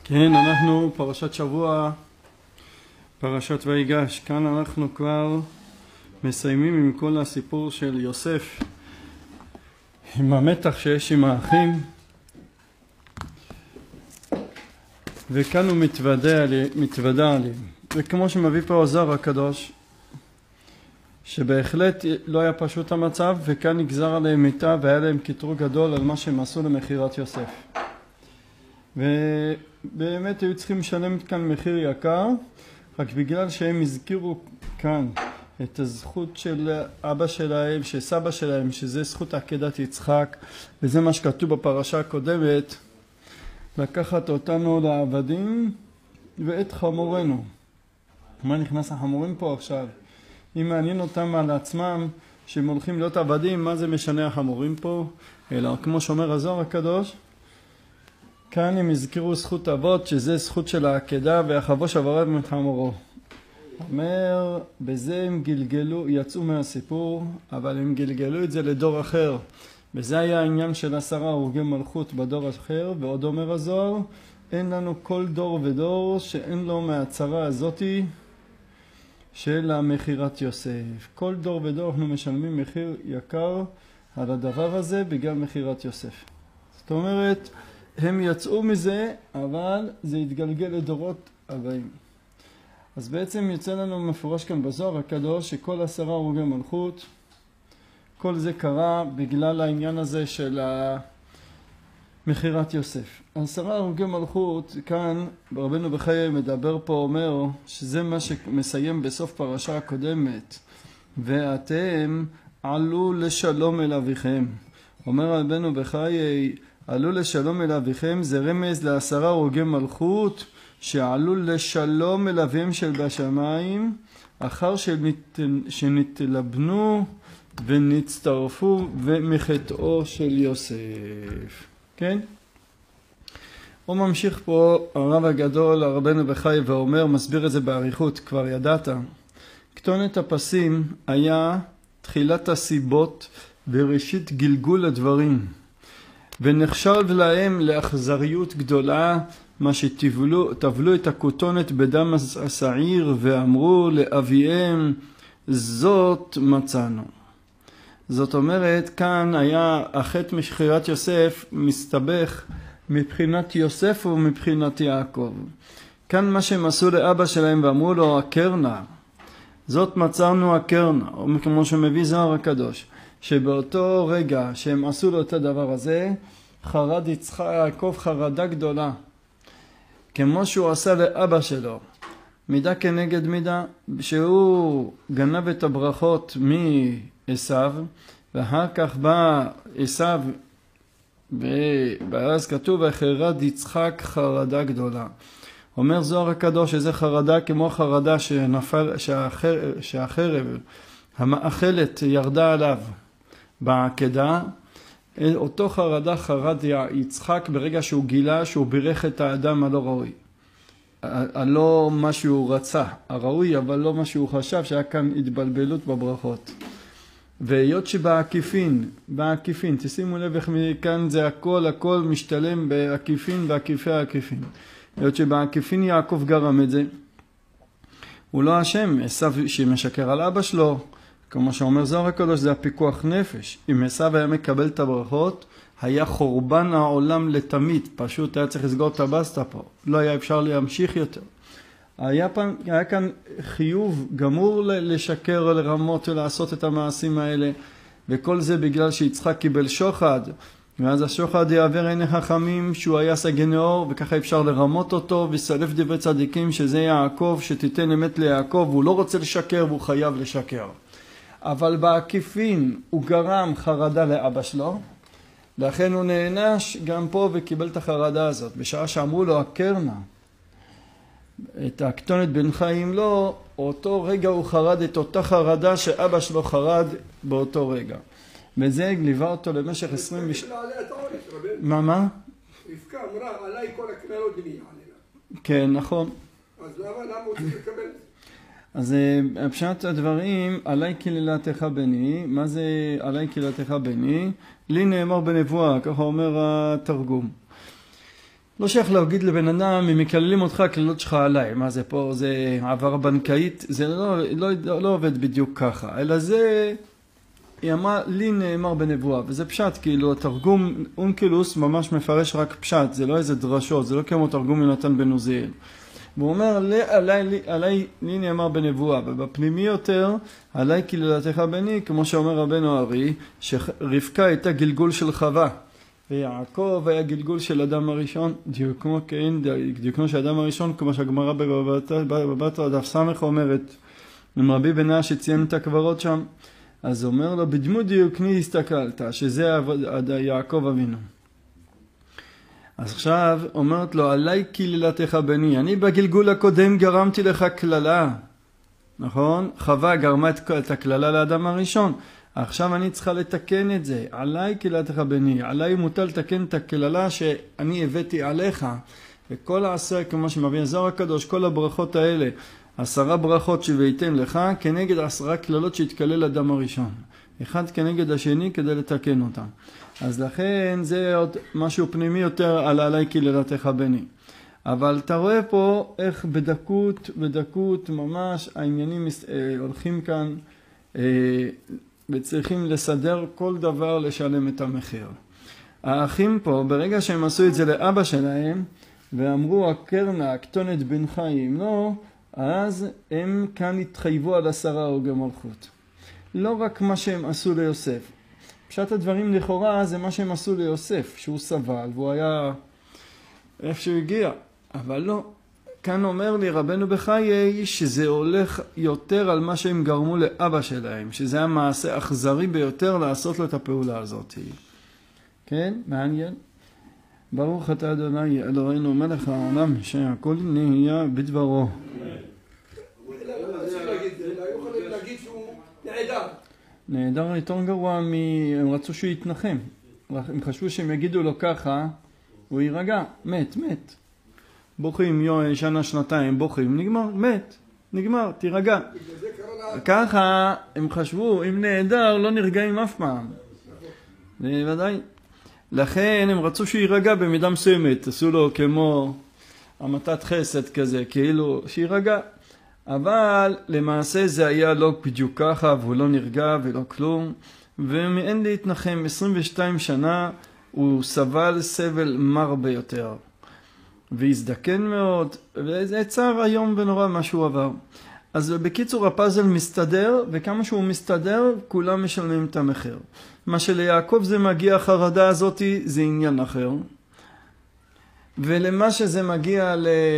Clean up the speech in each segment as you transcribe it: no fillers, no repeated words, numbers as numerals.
כן, אנחנו פרשת שבוע, פרשת ויגש. כאן אנחנו כבר מסיימים עם כל הסיפור של יוסף, עם המתח שיש עם האחים, וכאן הוא מתוודע עליהם. וכמו שמביא פה הזוהר הקדוש, שבהחלט לא היה פשוט המצב, וכאן נגזר עליהם מיתה והיה להם קיטרוג גדול על מה שהם עשו למכירת יוסף. ובאמת היו צריכים לשלם כאן מחיר יקר, רק בגלל שהם הזכירו כאן את הזכות של אבא שלהם, של סבא שלהם, שזה זכות עקדת יצחק, וזה מה שכתוב בפרשה הקודמת, לקחת אותנו לעבדים ואת חמורנו. מה נכנס החמורים פה עכשיו? אם מעניין אותם על עצמם שהם הולכים להיות עבדים, מה זה משנה החמורים פה? אלא כמו שאומר הזוהר הקדוש, כאן הם הזכירו זכות אבות, שזה זכות של העקדה, והחבוש עבריו מחמורו. אומר, בזה הם גלגלו, יצאו מהסיפור, אבל הם גלגלו את זה לדור אחר. וזה היה העניין של 10 הרוגי מלכות בדור אחר, ועוד אומר הזוהר, אין לנו כל דור ודור שאין לו מהצרה הזאתי של המכירת יוסף. כל דור ודור אנחנו משלמים מחיר יקר על הדבר הזה בגלל מכירת יוסף. זאת אומרת, הם יצאו מזה, אבל זה התגלגל לדורות הבאים. אז בעצם יוצא לנו מפורש כאן בזוהר הקדוש שכל 10 הרוגי מלכות, כל זה קרה בגלל העניין הזה של מכירת יוסף. 10 הרוגי מלכות, כאן רבנו בחיי מדבר פה, אומר שזה מה שמסיים בסוף פרשה הקודמת. ואתם עלו לשלום אל אביכם. אומר רבנו בחיי, עלו לשלום אל אביכם, זה רמז ל10 הרוגי מלכות שעלו לשלום אל אביהם של בשמיים, אחר שנתלבנו ונצטרפו ומחטאו של יוסף. כן? הוא ממשיך פה הרב הגדול, הרבנו בחיי, ואומר, מסביר את זה בעריכות, כבר ידעת. כתונת הפסים היה תחילת הסיבות וראשית גלגול הדברים. ונחשב להם לאכזריות גדולה מה שטבלו את הכותונת בדם השעיר ואמרו לאביהם זאת מצאנו. זאת אומרת, כאן היה החטא מכירת יוסף מסתבך מבחינת יוסף ומבחינת יעקב. כאן מה שהם עשו לאבא שלהם ואמרו לו הקרנה, זאת מצאנו הקרנה, או כמו שמביא זוהר הקדוש, שבאותו רגע שהם עשו לו את הדבר הזה, חרד יעקב חרדה גדולה, כמו שהוא עשה לאבא שלו, מידה כנגד מידה, שהוא גנב את הברכות מעשיו, ואחר כך בא עשיו, ואז כתוב, וחרד יצחק חרדה גדולה. אומר זוהר הקדוש שזה חרדה כמו חרדה שהחרב המאכלת ירדה עליו בעקדה, אותו חרדה חרד יצחק ברגע שהוא גילה שהוא בירך את האדם הלא ראוי. הלא מה שהוא רצה, הראוי, אבל לא מה שהוא חשב, שהיה כאן התבלבלות בברכות. והיות שבעקיפין, תשימו לב איך מכאן זה הכל משתלם בעקיפין ועקיפי העקיפין. היות שבעקיפין יעקב גרם את זה, הוא לא אשם, עשיו שמשקר על אבא שלו, כמו שאומר זוהר הקדוש, זה הפיקוח נפש. אם עשיו היה מקבל את הברכות, היה חורבן העולם לתמיד, פשוט היה צריך לסגור את הבסטה פה, לא היה אפשר להמשיך יותר. היה כאן חיוב גמור לשקר, לרמות ולעשות את המעשים האלה, וכל זה בגלל שיצחק קיבל שוחד, ואז השוחד יעבר עיני חכמים שהוא היה סגן אור, וככה אפשר לרמות אותו וסלף דברי צדיקים שזה יעקב, שתיתן אמת ליעקב, הוא לא רוצה לשקר והוא חייב לשקר. אבל בעקיפין הוא גרם חרדה לאבא שלו, לכן הוא נענש גם פה וקיבל את החרדה הזאת. בשעה שאמרו לו הקרנה, את הכתונת בן חיים לא, אותו רגע הוא חרד את אותה חרדה שאבא שלו חרד באותו רגע. וזה ליווה אותו למשך 20 מה? רבקה אמרה, עליי כל הקללות בני עלינה. כן, נכון. אז למה הוא צריך לקבל? אז פשט הדברים, עליי קללתך בני, מה זה עליי קללתך בני? לי נאמר בנבואה, ככה אומר התרגום. לא שייך להגיד לבן אדם, אם מקללים אותך, קללות שלך עליי. מה זה פה? זה העברה בנקאית? זה לא עובד בדיוק ככה. אלא זה, היא אמרה, לי נאמר בנבואה. וזה פשט, כאילו, התרגום אונקלוס ממש מפרש רק פשט. זה לא איזה דרשות, זה לא כמו תרגום יונתן בן עוזיאל. והוא אומר, עליי לי נאמר בנבואה, ובפנימי יותר, עליי קללתך בני, כמו שאומר רבנו ארי, שרבקה הייתה גלגול של חווה. ויעקב היה גלגול של אדם הראשון, דיוקנו של אדם הראשון, כמו שהגמרא בבא בתרא דף סמך אומרת, עם רבי בניה שציין את הקברות שם, אז אומר לו, בדמות דיוקני הסתכלת, שזה יעקב אבינו. אז עכשיו אומרת לו, עליי קללתך בני, אני בגלגול הקודם גרמתי לך קללה, נכון? חווה גרמה את הקללה לאדם הראשון, עכשיו אני צריכה לתקן את זה, עליי קללתך בני, עליי מוטל לתקן את הקללה שאני הבאתי עליך, וכל העשר, כמו שמביא הזוהר הקדוש, כל הברכות האלה, 10 ברכות שוויתן לך, כנגד 10 קללות שהתקלל אדם הראשון, אחד כנגד השני כדי לתקן אותם. אז לכן זה עוד משהו פנימי יותר על עליי קללתך בני. אבל אתה רואה פה איך בדקות ממש העניינים הולכים כאן, וצריכים לסדר כל דבר לשלם את המחיר. האחים פה, ברגע שהם עשו את זה לאבא שלהם, ואמרו הקרנה, הקטונת בן חיים, לא, אז הם כאן התחייבו על 10 הרוגי מלכות. לא רק מה שהם עשו ליוסף. פשט הדברים לכאורה זה מה שהם עשו ליוסף, שהוא סבל, והוא היה איפה שהוא הגיע. אבל לא. כאן אומר לי רבנו בחיי שזה הולך יותר על מה שהם גרמו לאבא שלהם, שזה היה מעשה אכזרי ביותר לעשות לו את הפעולה הזאת. כן? מעניין. ברוך אתה אדוני אלוהינו מלך העולם שהכל נהיה בדברו. להגיד שהוא נעדר. נעדר יותר גרוע הם רצו שהוא יתנחם. הם חשבו שהם יגידו לו ככה, הוא יירגע, מת. בוכים שנה, שנתיים, בוכים, נגמר, מת, נגמר, תירגע. ככה הם חשבו, אם נעדר לא נרגעים אף פעם. ודאי. לכן הם רצו שהוא יירגע במידה מסוימת, עשו לו כמו המתת חסד כזה, כאילו שירגע. אבל למעשה זה היה לא בדיוק ככה, והוא לא נרגע ולא כלום. ומאין להתנחם, 22 שנה הוא סבל סבל מר ביותר. והזדקן מאוד, וזה צער היום ונורא מה שהוא עבר. אז בקיצור הפאזל מסתדר, וכמה שהוא מסתדר, כולם משלמים את המחיר. מה שליעקב זה מגיע, החרדה הזאת, זה עניין אחר. ולמה שזה מגיע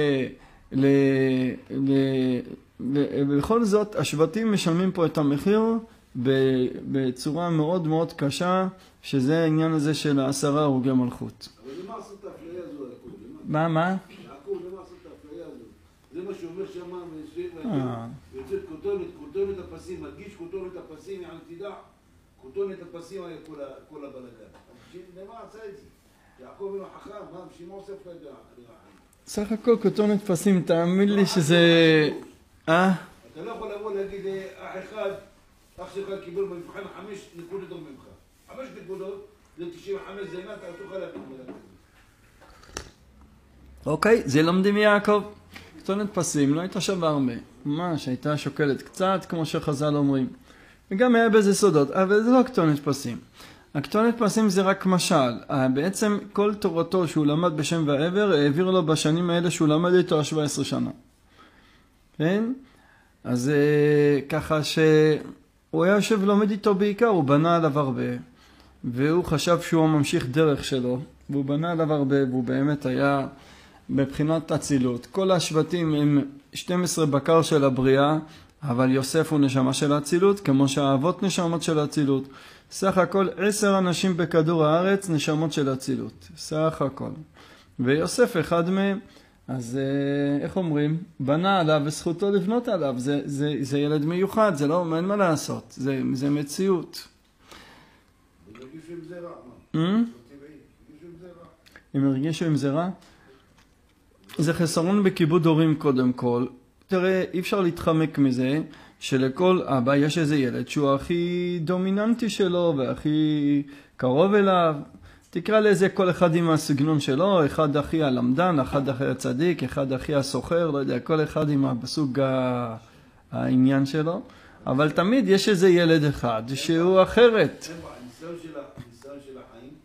בכל זאת, השבטים משלמים פה את המחיר בצורה מאוד מאוד קשה, שזה העניין הזה של 10 הרוגי מלכות. אבל למה עשו את האפליה הזו על יעקב? מה? יעקב, למה עשו את האפליה הזו? זה מה שאומר שמה, ויוצאת כותונת הפסים, מדגיש כותונת הפסים, יעני תדע, כותונת הפסים היה כל הבלגן. למה עשה את זה? יעקב אינו חכם, מה? בשביל מה עושה לך את זה? סך הכל כותונת פסים, תאמין לי שזה... אתה לא יכול לבוא להגיד אח אחד, אח שלך קיבל במבחן 5 נקודות ממך. 5 נקודות, זה 95 זה אימת, אתה תוכל להגיד. אוקיי, זה לומדים מיעקב. כותונת פסים לא הייתה שווה הרבה. ממש הייתה שוקלת קצת, כמו שחז"ל אומרים. וגם היה בזה סודות, אבל זה לא כותונת פסים. הכתונת פסים זה רק משל. בעצם כל תורתו שהוא למד בשם ועבר, העביר לו בשנים האלה שהוא למד איתו 17 שנה. כן? אז ככה שהוא היה יושב ולומד איתו בעיקר, הוא בנה עליו הרבה. והוא חשב שהוא ממשיך דרך שלו, והוא בנה עליו הרבה, והוא באמת היה בבחינת אצילות. כל השבטים הם 12 בקר של הבריאה, אבל יוסף הוא נשמה של אצילות, כמו שהאבות נשמות של אצילות. סך הכל 10 אנשים בכדור הארץ נשמות של אצילות. סך הכל. ויוסף אחד מהם. אז איך אומרים? בנה עליו וזכותו לבנות עליו. זה ילד מיוחד, זה לא, אין מה לעשות. זה מציאות. הם הרגישו עם זה רע? זה חסרון בכיבוד הורים קודם כל. תראה, אי אפשר להתחמק מזה שלכל אבא יש איזה ילד שהוא הכי דומיננטי שלו והכי קרוב אליו. תקרא לזה כל אחד עם הסגנון שלו, אחד אחי הלמדן, אחד אחי הצדיק, אחד אחי הסוחר, לא יודע, כל אחד עם הסוג העניין שלו, אבל תמיד יש איזה ילד אחד שהוא אחרת. הניסיון של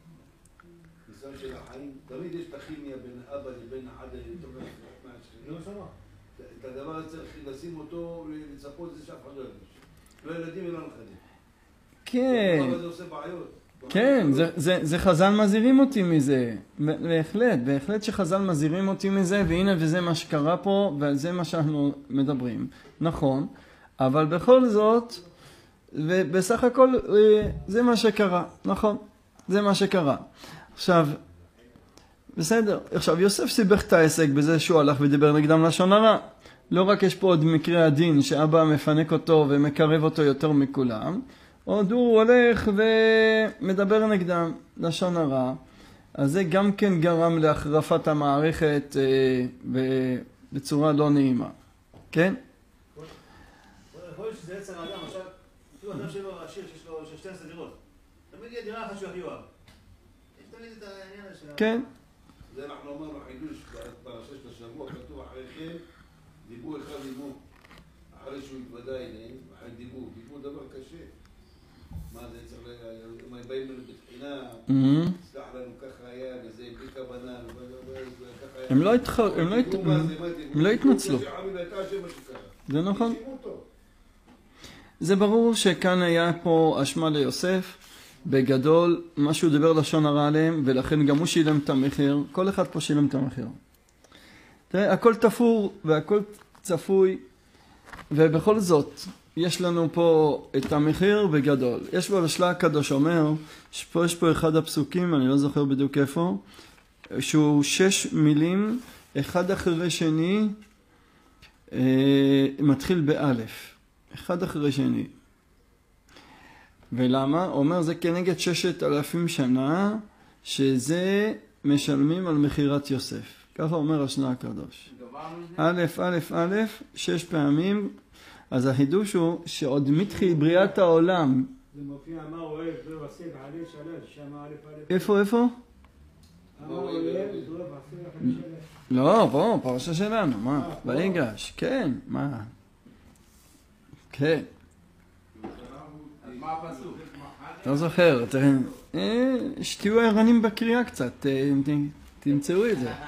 החיים, תמיד יש את הכימיה בין אבא לבין אחד מהשכנים. את הדבר הזה צריך לשים אותו, לצפות זה שאף אחד לא ירגיש. לא ילדים ולא נכדים. כן. הדבר הזה עושה בעיות. כן, זה חז"ל מזהירים אותי מזה, בהחלט שחז"ל מזהירים אותי מזה, והנה וזה מה שקרה פה, וזה מה שאנחנו מדברים, נכון, אבל בכל זאת, ובסך הכל זה מה שקרה, נכון, זה מה שקרה. עכשיו, בסדר, עכשיו יוסף סיבך את העסק בזה שהוא הלך ודיבר נגדם לשון הרע, לא רק יש פה עוד מקרה הדין שאבא מפנק אותו ומקרב אותו יותר מכולם, עוד הוא הולך ומדבר נגדם לשון הרע, אז זה גם כן גרם להחרפת המערכת בצורה לא נעימה, כן? יכול להיות שזה יצר האדם, עכשיו, אפילו אדם שלו עשיר שיש לו 12 דירות, תמיד יהיה דירה אחת שהוא הכי אוהב. יש תמיד את העניין הזה. כן. זה אנחנו אמרנו חידוש בפרשה של השבוע, כתוב אחרי כן, דיבור אחד לימו, אחרי שהוא התוודע אליהם, אחרי דיבור דבר קשה. מה זה צריך אם הם באים לנו בתחינה, סלח לנו ככה היה, וזה בלי כוונה, הם לא התנצלו. זה נכון. זה ברור שכאן היה פה אשמה ליוסף, בגדול מה שהוא דיבר לשון הרע עליהם, ולכן גם הוא שילם את המחיר, כל אחד פה שילם את המחיר. תראה, הכל תפור והכל צפוי, ובכל זאת, יש לנו פה את המחיר בגדול. יש בשלה הקדוש אומר, יש פה אחד הפסוקים, אני לא זוכר בדיוק איפה, שהוא 6 מילים, אחד אחרי שני, מתחיל באלף. אחד אחרי שני. ולמה? הוא אומר, זה כנגד 6,000 שנה, שזה משלמים על מחירת יוסף. ככה אומר השנה הקדוש. א', א', א', 6 פעמים, אז החידוש הוא שעוד מתחיל בריאת העולם. זה מופיע מה אוהב ועושה ועלי שלש, שם א' א'. איפה? מה אוהב ועושה ועלי שלש. לא, בוא, פרשה שלנו, מה? ויגש, כן, מה? כן. אז מה הפסוק? לא זוכר, שתהיו ערנים בקריאה קצת, תמצאו את זה.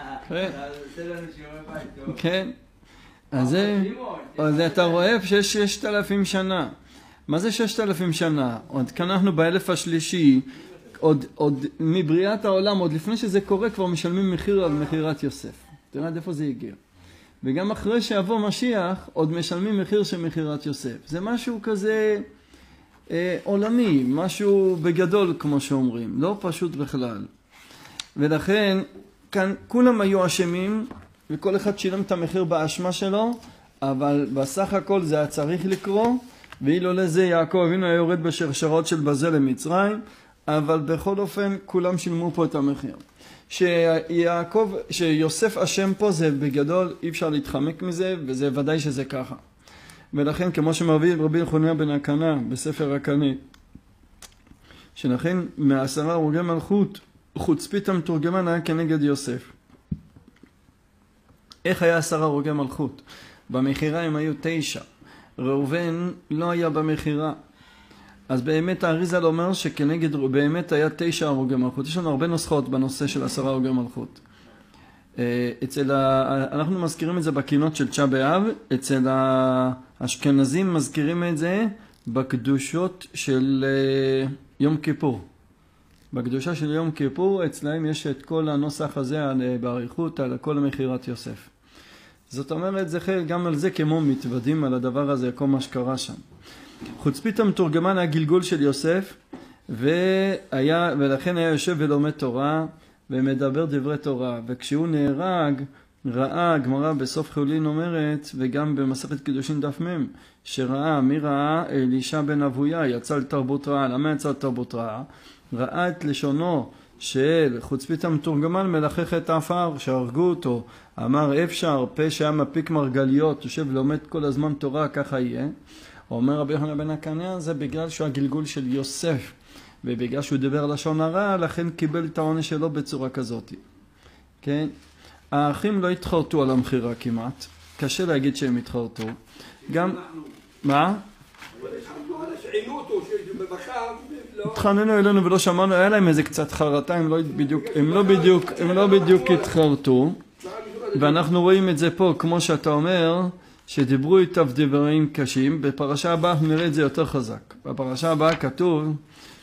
כן. אז אתה רואה שיש 6,000 שנה. מה זה 6,000 שנה? עוד כאן אנחנו באלף השלישי, עוד מבריאת העולם, עוד לפני שזה קורה כבר משלמים מחיר על מחירת יוסף. תראה עד איפה זה הגיע. וגם אחרי שיבוא משיח, עוד משלמים מחיר של מחירת יוסף. זה משהו כזה עולמי, משהו בגדול כמו שאומרים, לא פשוט בכלל. ולכן כאן כולם היו אשמים, וכל אחד שילם את המחיר באשמה שלו, אבל בסך הכל זה היה צריך לקרוא, ואילו לזה יעקב אבינו היה יורד בשרשרות של בזל למצרים, אבל בכל אופן כולם שילמו פה את המחיר. שיוסף אשם פה זה בגדול, אי אפשר להתחמק מזה, וזה ודאי שזה ככה. ולכן כמו שמביא רבי יוחנן בן הקנה בספר הקנה, שלכן 10 הרוגי מלכות, חוצפית המתורגמן היה כנגד יוסף. איך היה 10 הרוגי מלכות? במחירה הם היו 9. ראובן לא היה במחירה. אז באמת האריז"ל אומר שכנגד באמת היה 9 הרוגי מלכות. יש לנו הרבה נוסחאות בנושא של 10 הרוגי מלכות. אנחנו מזכירים את זה בקינות של תשעה באב, אצל האשכנזים מזכירים את זה בקדושות של יום כיפור. בקדושה של יום כיפור אצלהם יש את כל הנוסח הזה בעריכות על כל מחירת יוסף. זאת אומרת, זה חלק גם על זה כמו מתוודים על הדבר הזה, כל מה שקרה שם. חוצפית המתורגמן הגלגול של יוסף, ולכן היה יושב ולומד תורה ומדבר דברי תורה. וכשהוא נהרג, ראה, הגמרא בסוף חולין אומרת, וגם במסכת קידושין דף מ', שראה, מי ראה? אלישע בן אבויה, יצא לתרבות רעה. למה יצא לתרבות רעה? ראה את לשונו של חוצפית המתורגמן מלחך את האפר, שהרגו אותו. אמר אפשר, פה שהיה מפיק מרגליות, יושב ולומד כל הזמן תורה, ככה יהיה. אומר רבי יוחנן בן הקנה, זה בגלל שהוא הגלגול של יוסף. ובגלל שהוא דיבר לשון הרע, לכן קיבל את העונש שלו בצורה כזאת. כן? האחים לא התחרטו על המחירה כמעט, קשה להגיד שהם התחרטו. גם, מה? עינו אותו שבבקר, התחננו אלינו ולא שמענו, היה להם איזה קצת חרטה, הם לא בדיוק התחרטו, ואנחנו רואים את זה פה, כמו שאתה אומר, שדיברו איתיו דברים קשים. בפרשה הבאה נראה את זה יותר חזק. בפרשה הבאה כתוב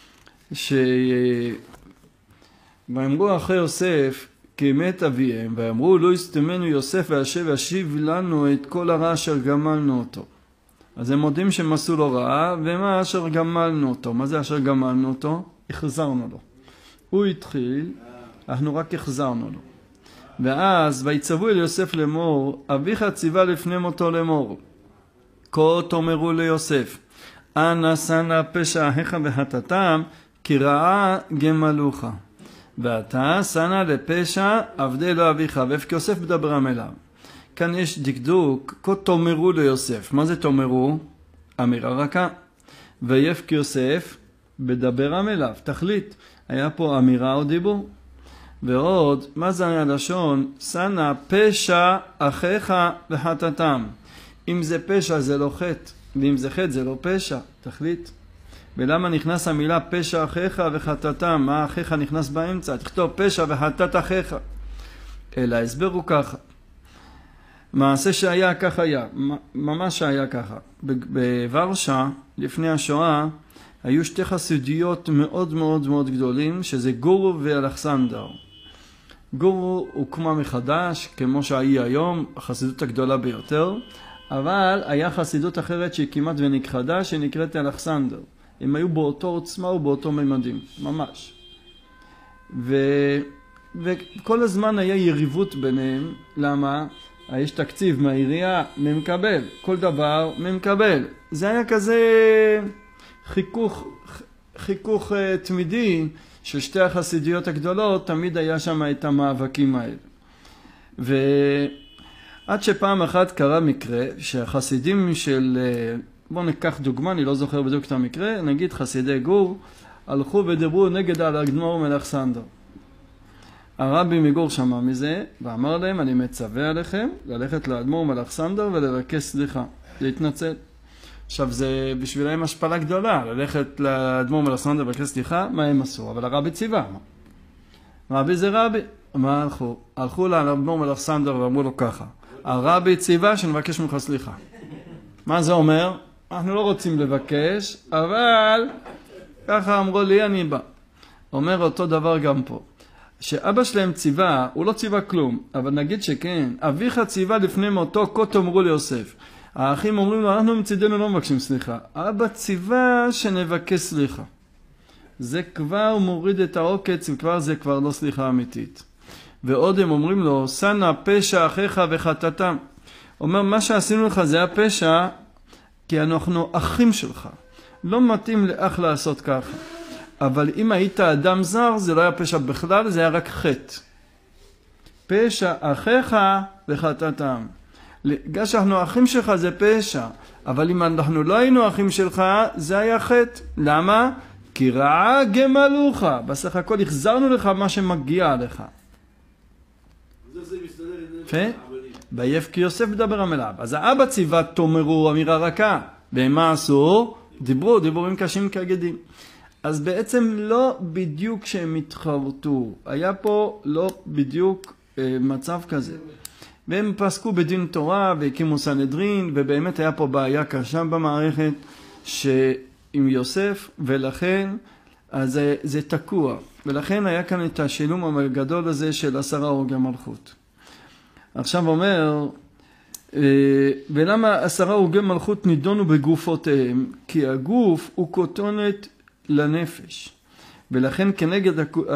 ואמרו אחרי יוסף כי מת אביהם, ואמרו לא יסתמנו יוסף וישיב לנו את כל הרע אשר גמלנו אותו. אז הם מודים שהם עשו לו רע, ומה אשר גמלנו אותו? מה זה אשר גמלנו אותו? החזרנו לו. הוא התחיל, אנחנו רק החזרנו לו. ואז ויצוו אל יוסף לאמור, אביך ציווה לפני מותו לאמור, כה תאמרו ליוסף, אנא שנא פשע אחיך וחטאתם, כי רעה גמלוך. ואתה שנא לפשע עבדי לו אביך, ואף יוסף מדברם אליו. כאן יש דקדוק, כה תאמרו ליוסף. מה זה תאמרו? אמירה רכה. ויפק יוסף בדברם אליו. תחליט, היה פה אמירה או דיבור. ועוד, מה זה הלשון? שנא פשע אחיך וחטאתם. אם זה פשע זה לא חטא, ואם זה חטא זה לא פשע. תחליט. ולמה נכנס המילה פשע אחיך וחטאתם? מה אחיך נכנס באמצע? תכתוב פשע וחטאת אחיך. אלא ההסבר הוא ככה. מעשה שהיה כך היה, ממש היה ככה. בוורשה, לפני השואה, היו שתי חסידיות מאוד מאוד מאוד גדולים, שזה גורו ואלכסנדר. גורו הוקמה מחדש, כמו שהיא היום, החסידות הגדולה ביותר, אבל היה חסידות אחרת שהיא כמעט ונכחדה, שנקראת אלכסנדר. הם היו באותו עוצמה ובאותו ממדים, ממש. וכל הזמן היה יריבות ביניהם. למה? יש תקציב מהעירייה, ממקבל. כל דבר ממקבל. זה היה כזה חיכוך תמידי של שתי החסידיות הגדולות, תמיד היה שם את המאבקים האלה. ועד שפעם אחת קרה מקרה שהחסידים של, בואו ניקח דוגמה, אני לא זוכר בדיוק את המקרה, נגיד חסידי גור, הלכו ודיברו נגד על האדמו"ר מאלכסנדר. הרבי מגור שמע מזה ואמר להם, אני מצווה עליכם ללכת לאדמו"ר מאלכסנדר ולבקש סליחה, להתנצל. עכשיו זה בשבילם השפלה גדולה, ללכת לאדמו"ר מאלכסנדר ולבקש סליחה, מה הם עשו? אבל הרבי ציווה. רבי זה רבי. מה הלכו? הלכו לאדמו"ר מאלכסנדר ואמרו לו ככה, הרבי ציווה שנבקש ממך סליחה. מה זה אומר? אנחנו לא רוצים לבקש, אבל ככה אמרו לי, אני בא. אומר אותו דבר גם פה. שאבא שלהם ציווה, הוא לא ציווה כלום, אבל נגיד שכן, אביך ציווה לפני מותו, כה תאמרו ליוסף. האחים אומרים לו, אנחנו מצידנו לא מבקשים סליחה. אבא ציווה שנבקש סליחה. זה כבר מוריד את העוקץ, וכבר זה כבר לא סליחה אמיתית. ועוד הם אומרים לו, שנא פשע אחיך וחטאתם. אומר, מה שעשינו לך זה הפשע, כי אנחנו אחים שלך. לא מתאים לאח לעשות ככה. אבל אם היית אדם זר, זה לא היה פשע בכלל, זה היה רק חטא. פשע אחיך וחטאתם. בגלל שאנחנו אחים שלך זה פשע, אבל אם אנחנו לא היינו אחים שלך, זה היה חטא. למה? כי רעה גמלוך. בסך הכל החזרנו לך מה שמגיע לך. ויפק יוסף מדברם אליו. אז האבא ציווה תאמרו אמירה רכה, ומה עשו? דיברו דיבורים קשים כגדים. אז בעצם לא בדיוק שהם התחרטו, היה פה לא בדיוק מצב כזה. והם פסקו בדין תורה והקימו סנהדרין, ובאמת היה פה בעיה קשה במערכת עם יוסף, ולכן אז זה תקוע. ולכן היה כאן את השילום הגדול הזה של 10 הרוגי מלכות. עכשיו אומר, ולמה 10 הרוגי מלכות נידונו בגופותיהם? כי הגוף הוא כותונת לנפש, ולכן כנגד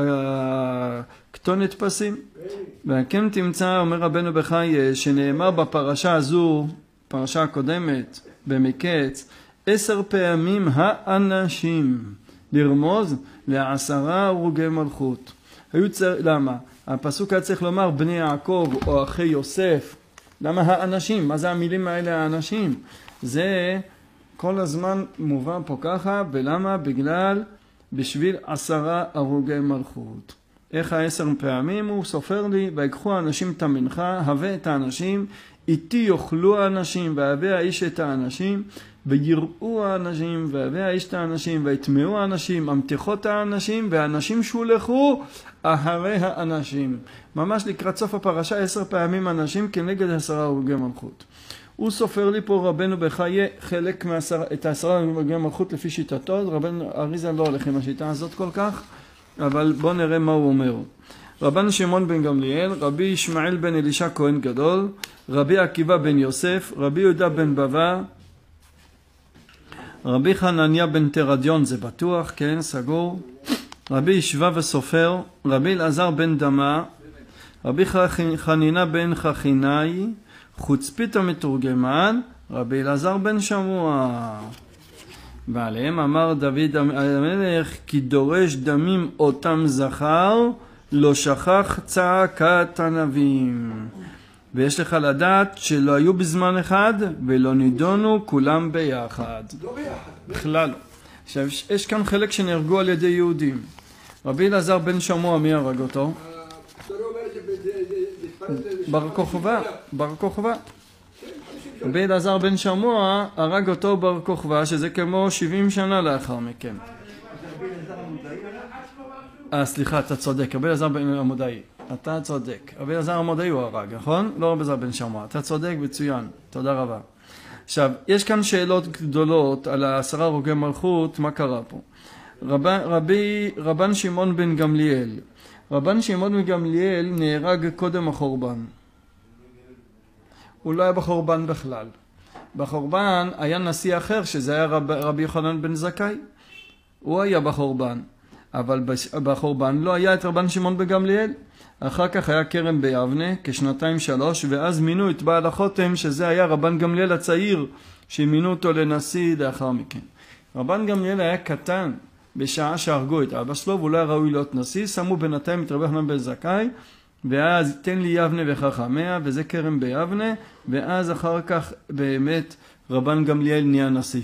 כתונת פסים. וכן תמצא, אומר רבנו בחי, שנאמר בפרשה הזו, פרשה הקודמת במקץ, 10 פעמים האנשים, לרמוז ל10 הרוגי מלכות. למה? הפסוק היה צריך לומר בני יעקב או אחי יוסף. למה האנשים? מה זה המילים האלה האנשים? זה כל הזמן מובא פה ככה, ולמה? בגלל בשביל 10 הרוגי מלכות. איך 10 פעמים? הוא סופר לי, ויקחו האנשים את המנחה, הווה את האנשים, איתי יאכלו האנשים, והווה האיש את האנשים, ויראו האנשים, והווה האיש את האנשים, ויטמעו האנשים, המתיחות האנשים, והאנשים שולחו אחרי האנשים. ממש לקראת סוף הפרשה 10 פעמים אנשים כנגד 10 הרוגי מלכות. הוא סופר לי פה רבנו בחיי חלק את 10 הרוגי מלכות לפי שיטתו, רבנו אריזה לא הולך עם השיטה הזאת כל כך, אבל בואו נראה מה הוא אומר. רבן שמעון בן גמליאל, רבי ישמעאל בן אלישע כהן גדול, רבי עקיבא בן יוסף, רבי יהודה בן בבא, רבי חנניה בן תרדיון, זה בטוח, כן, סגור, רבי ישבה וסופר, רבי אלעזר בן דמה, רבי חנינה בן חכינאי, חוצפית המתורגמן, רבי אלעזר בן שמוע. ועליהם אמר דוד המלך, כי דורש דמים אותם זכר, לא שכח צעקת הנביאים. ויש לך לדעת שלא היו בזמן אחד ולא נידונו כולם ביחד. לא ביחד. בכלל לא. עכשיו, יש כאן חלק שנהרגו על ידי יהודים. רבי אלעזר בן שמוע, מי הרג אותו? אתה לא אומר שזה בר כוכבא, בר כוכבא. רבי אלעזר בן שמוע הרג אותו בר כוכבא, שזה כמו 70 שנה לאחר מכן. סליחה, אתה צודק, רבי אלעזר בן עמודאי. אתה צודק. רבי אלעזר עמודאי הוא הרג, נכון? לא רבי אלעזר בן שמוע. אתה צודק, מצוין. תודה רבה. עכשיו, יש כאן שאלות גדולות על 10 הרוגי מלכות, מה קרה פה? רבן שמעון בן גמליאל. רבן שמעון בן גמליאל נהרג קודם החורבן. הוא לא היה בחורבן בכלל. בחורבן היה נשיא אחר, שזה היה רבי יוחנן בן זכאי. הוא היה בחורבן. אבל בחורבן לא היה את רבן שמעון בן גמליאל. אחר כך היה כרם ביבנה, כ2-3, ואז מינו את בעל החותם, שזה היה רבן גמליאל הצעיר, שמינו אותו לנשיא לאחר מכן. רבן גמליאל היה קטן בשעה שהרגו את אבא שלו, והוא לא היה ראוי להיות נשיא, שמו בינתיים את רבי יוחנן בן זכאי, ואז תן לי יבנה וחכמיה, וזה כרם ביבנה, ואז אחר כך באמת רבן גמליאל נהיה נשיא.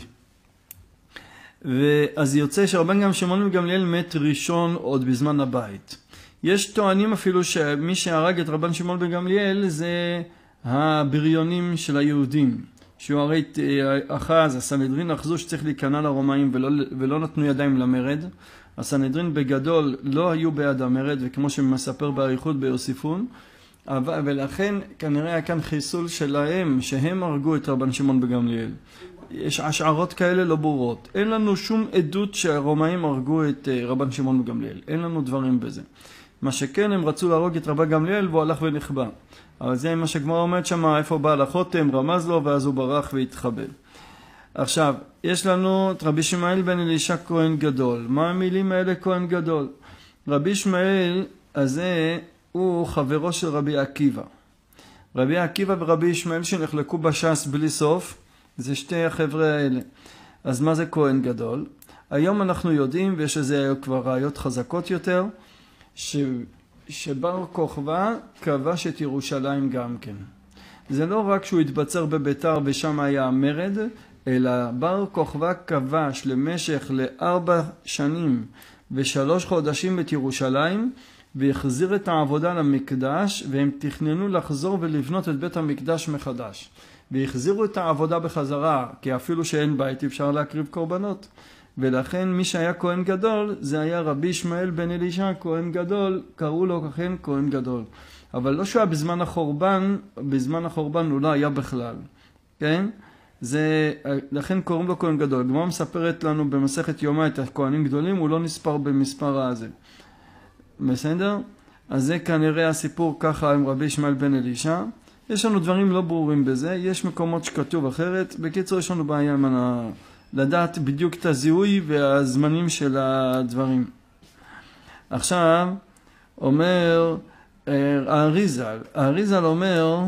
ואז יוצא שרבן שמעון בן גמליאל מת ראשון עוד בזמן הבית. יש טוענים אפילו שמי שהרג את רבן שמעון בן גמליאל זה הבריונים של היהודים. שהוא הרי אחז, הסנהדרין אחזו שצריך להיכנע לרומאים ולא נתנו ידיים למרד. הסנהדרין בגדול לא היו בעד המרד, וכמו שמספר באריכות ביוסיפון, ולכן כנראה היה כאן חיסול שלהם, שהם הרגו את רבן שמעון בן גמליאל. יש השערות כאלה לא ברורות. אין לנו שום עדות שהרומאים הרגו את רבן שמעון בן גמליאל. אין לנו דברים בזה. מה שכן, הם רצו להרוג את רבן גמליאל והוא הלך ונכבה. אבל זה מה שגמרא אומרת שם, איפה בעל החותם, רמז לו, ואז הוא ברח והתחבל. עכשיו, יש לנו את רבי ישמעאל בן אלישע כהן גדול. מה המילים האלה כהן גדול? רבי ישמעאל הזה הוא חברו של רבי עקיבא. רבי עקיבא ורבי ישמעאל שנחלקו בש"ס בלי סוף, זה שתי החבר'ה האלה. אז מה זה כהן גדול? היום אנחנו יודעים, ויש איזה כבר ראיות חזקות יותר, שבר כוכבא כבש את ירושלים גם כן. זה לא רק שהוא התבצר בביתר ושם היה המרד, אלא בר כוכבא כבש למשך 4 שנים ו3 חודשים את ירושלים, והחזיר את העבודה למקדש, והם תכננו לחזור ולבנות את בית המקדש מחדש. והחזירו את העבודה בחזרה, כי אפילו שאין בית אפשר להקריב קורבנות. ולכן מי שהיה כהן גדול, זה היה רבי ישמעאל בן אלישע כהן גדול, קראו לו לכן כהן גדול. אבל לא שהיה בזמן החורבן הוא לא היה בכלל. כן? לכן קוראים לו כהן גדול. הגמרא מספרת לנו במסכת יומא את הכהנים גדולים, הוא לא נספר במספר הזה. בסדר? אז זה כנראה הסיפור ככה עם רבי ישמעאל בן אלישע. יש לנו דברים לא ברורים בזה, יש מקומות שכתוב אחרת. בקיצור, יש לנו בעיה לדעת בדיוק את הזיהוי והזמנים של הדברים. עכשיו, אומר האריזל אומר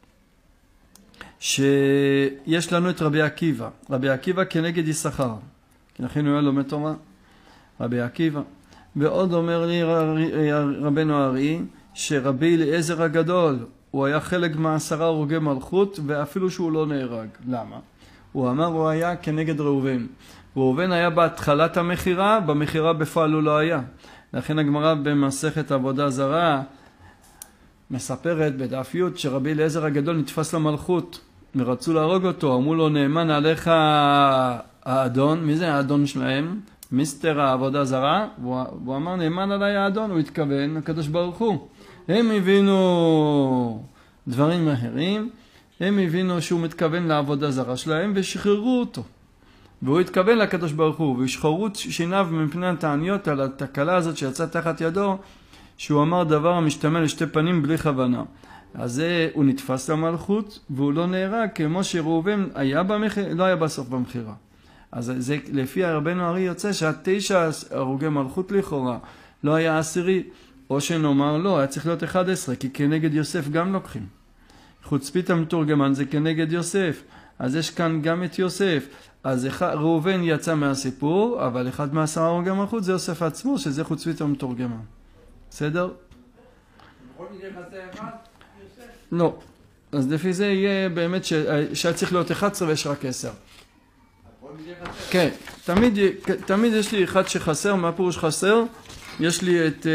שיש לנו את רבי עקיבא. רבי עקיבא כנגד יששכר. לכן הוא היה לומד תורה. רבי עקיבא. ועוד אומר לי רבנו הארי שרבי אליעזר הגדול, הוא היה חלק מ10 הרוגי מלכות, ואפילו שהוא לא נהרג. למה? הוא אמר הוא היה כנגד ראובן. ראובן היה בהתחלת המכירה, במכירה בפועל הוא לא היה. לכן הגמרא במסכת עבודה זרה מספרת בדף י' שרבי אליעזר הגדול נתפס למלכות ורצו להרוג אותו, אמרו לו נאמן עליך האדון, מי זה האדון שלהם? מיסטר העבודה זרה, והוא אמר נאמן עליי האדון, הוא התכוון לקדוש ברוך הוא. הם הבינו דברים אחרים, הם הבינו שהוא מתכוון לעבודה זרה שלהם ושחררו אותו. והוא התכוון לקדוש ברוך הוא, והשחרו שיניו מפני התעניות על התקלה הזאת שיצאה תחת ידו, שהוא אמר דבר המשתמע לשתי פנים בלי כוונה. אז הוא נתפס למלכות, והוא לא נהרג כמו שראובן היה במחיר, לא היה בסוף במחירה. אז זה לפי רבנו ארי יוצא שה9 הרוגי מלכות לכאורה, לא היה 10, או שנאמר לא, היה צריך להיות 11, כי כנגד יוסף גם לוקחים. חוצפית המתורגמן זה כנגד יוסף, אז יש כאן גם את יוסף. אז ראובן יצא מהסיפור, אבל אחד מ10 הרוגי מלכות זה יוסף עצמו, שזה חוצפית המתורגמן. בסדר? בכל מקרה חסר אחד? לא. אז לפי זה יהיה באמת שהיה צריך להיות 11 ויש רק 10. כן, תמיד יש לי אחד שחסר, מה פירוש חסר? יש לי את...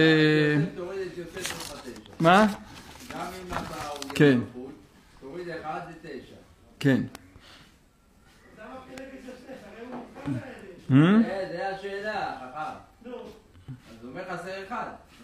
מה? גם אם אתה הוא כן. תוריד 1 ל-9. כן. זה השאלה, חכם. אז הוא אומר חסר אחד.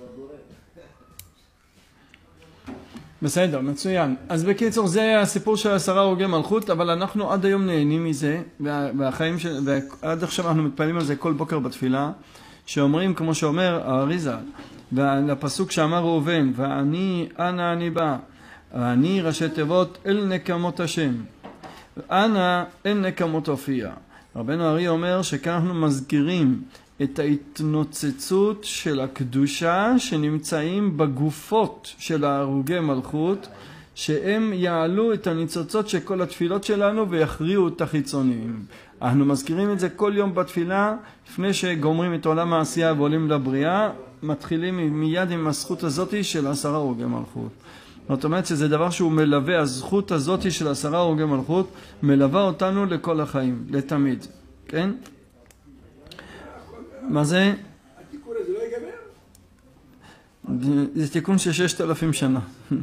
בסדר, מצוין. אז בקיצור, זה הסיפור של 10 הרוגי מלכות, אבל אנחנו עד היום נהנים מזה, ועד עכשיו אנחנו מתפעלים על זה כל בוקר בתפילה, שאומרים, כמו שאומר האריזה, לפסוק שאמר ראובן, ואני, אנה אני בא, אני ראשי תיבות אל נקמות השם, אנה אל נקמות הופיע. רבנו ארי אומר שכאן אנחנו מזכירים את ההתנוצצות של הקדושה שנמצאים בגופות של ההרוגי מלכות, שהם יעלו את הניצוצות של כל התפילות שלנו ויכריעו את החיצוניים. אנחנו מזכירים את זה כל יום בתפילה, לפני שגומרים את עולם העשייה ועולים לבריאה, מתחילים מיד עם הזכות הזאת של 10 הרוגי מלכות. זאת אומרת שזה דבר שהוא מלווה, הזכות הזאת של 10 הרוגי מלכות מלווה אותנו לכל החיים, לתמיד. כן? מה זה? התיקון הזה לא ייגמר? זה תיקון של 6,000 שנה.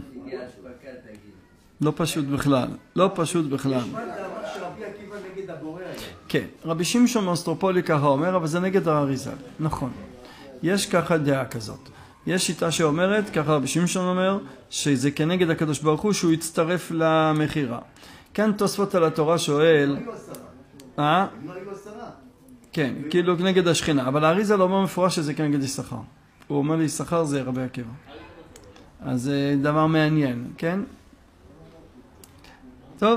לא פשוט בכלל. לא פשוט בכלל. מה זה אמר שרבי עקיבא נגד הבורא היה? כן, רבי שמשון מאוסטרופולי ככה אומר, אבל זה נגד האריז"ל. נכון. יש ככה דעה כזאת. יש שיטה שאומרת, ככה רבי שמשון אומר, שזה כנגד הקדוש ברוך הוא שהוא יצטרף למחירה. כאן תוספות על התורה שואל... הם לא היו 10. כן, כאילו נגד השכינה, אבל האריז"ל אומר מפורש שזה כנגד יששכר. הוא אומר לי, יששכר זה רבי עקיבא. אז זה דבר מעניין, כן? טוב,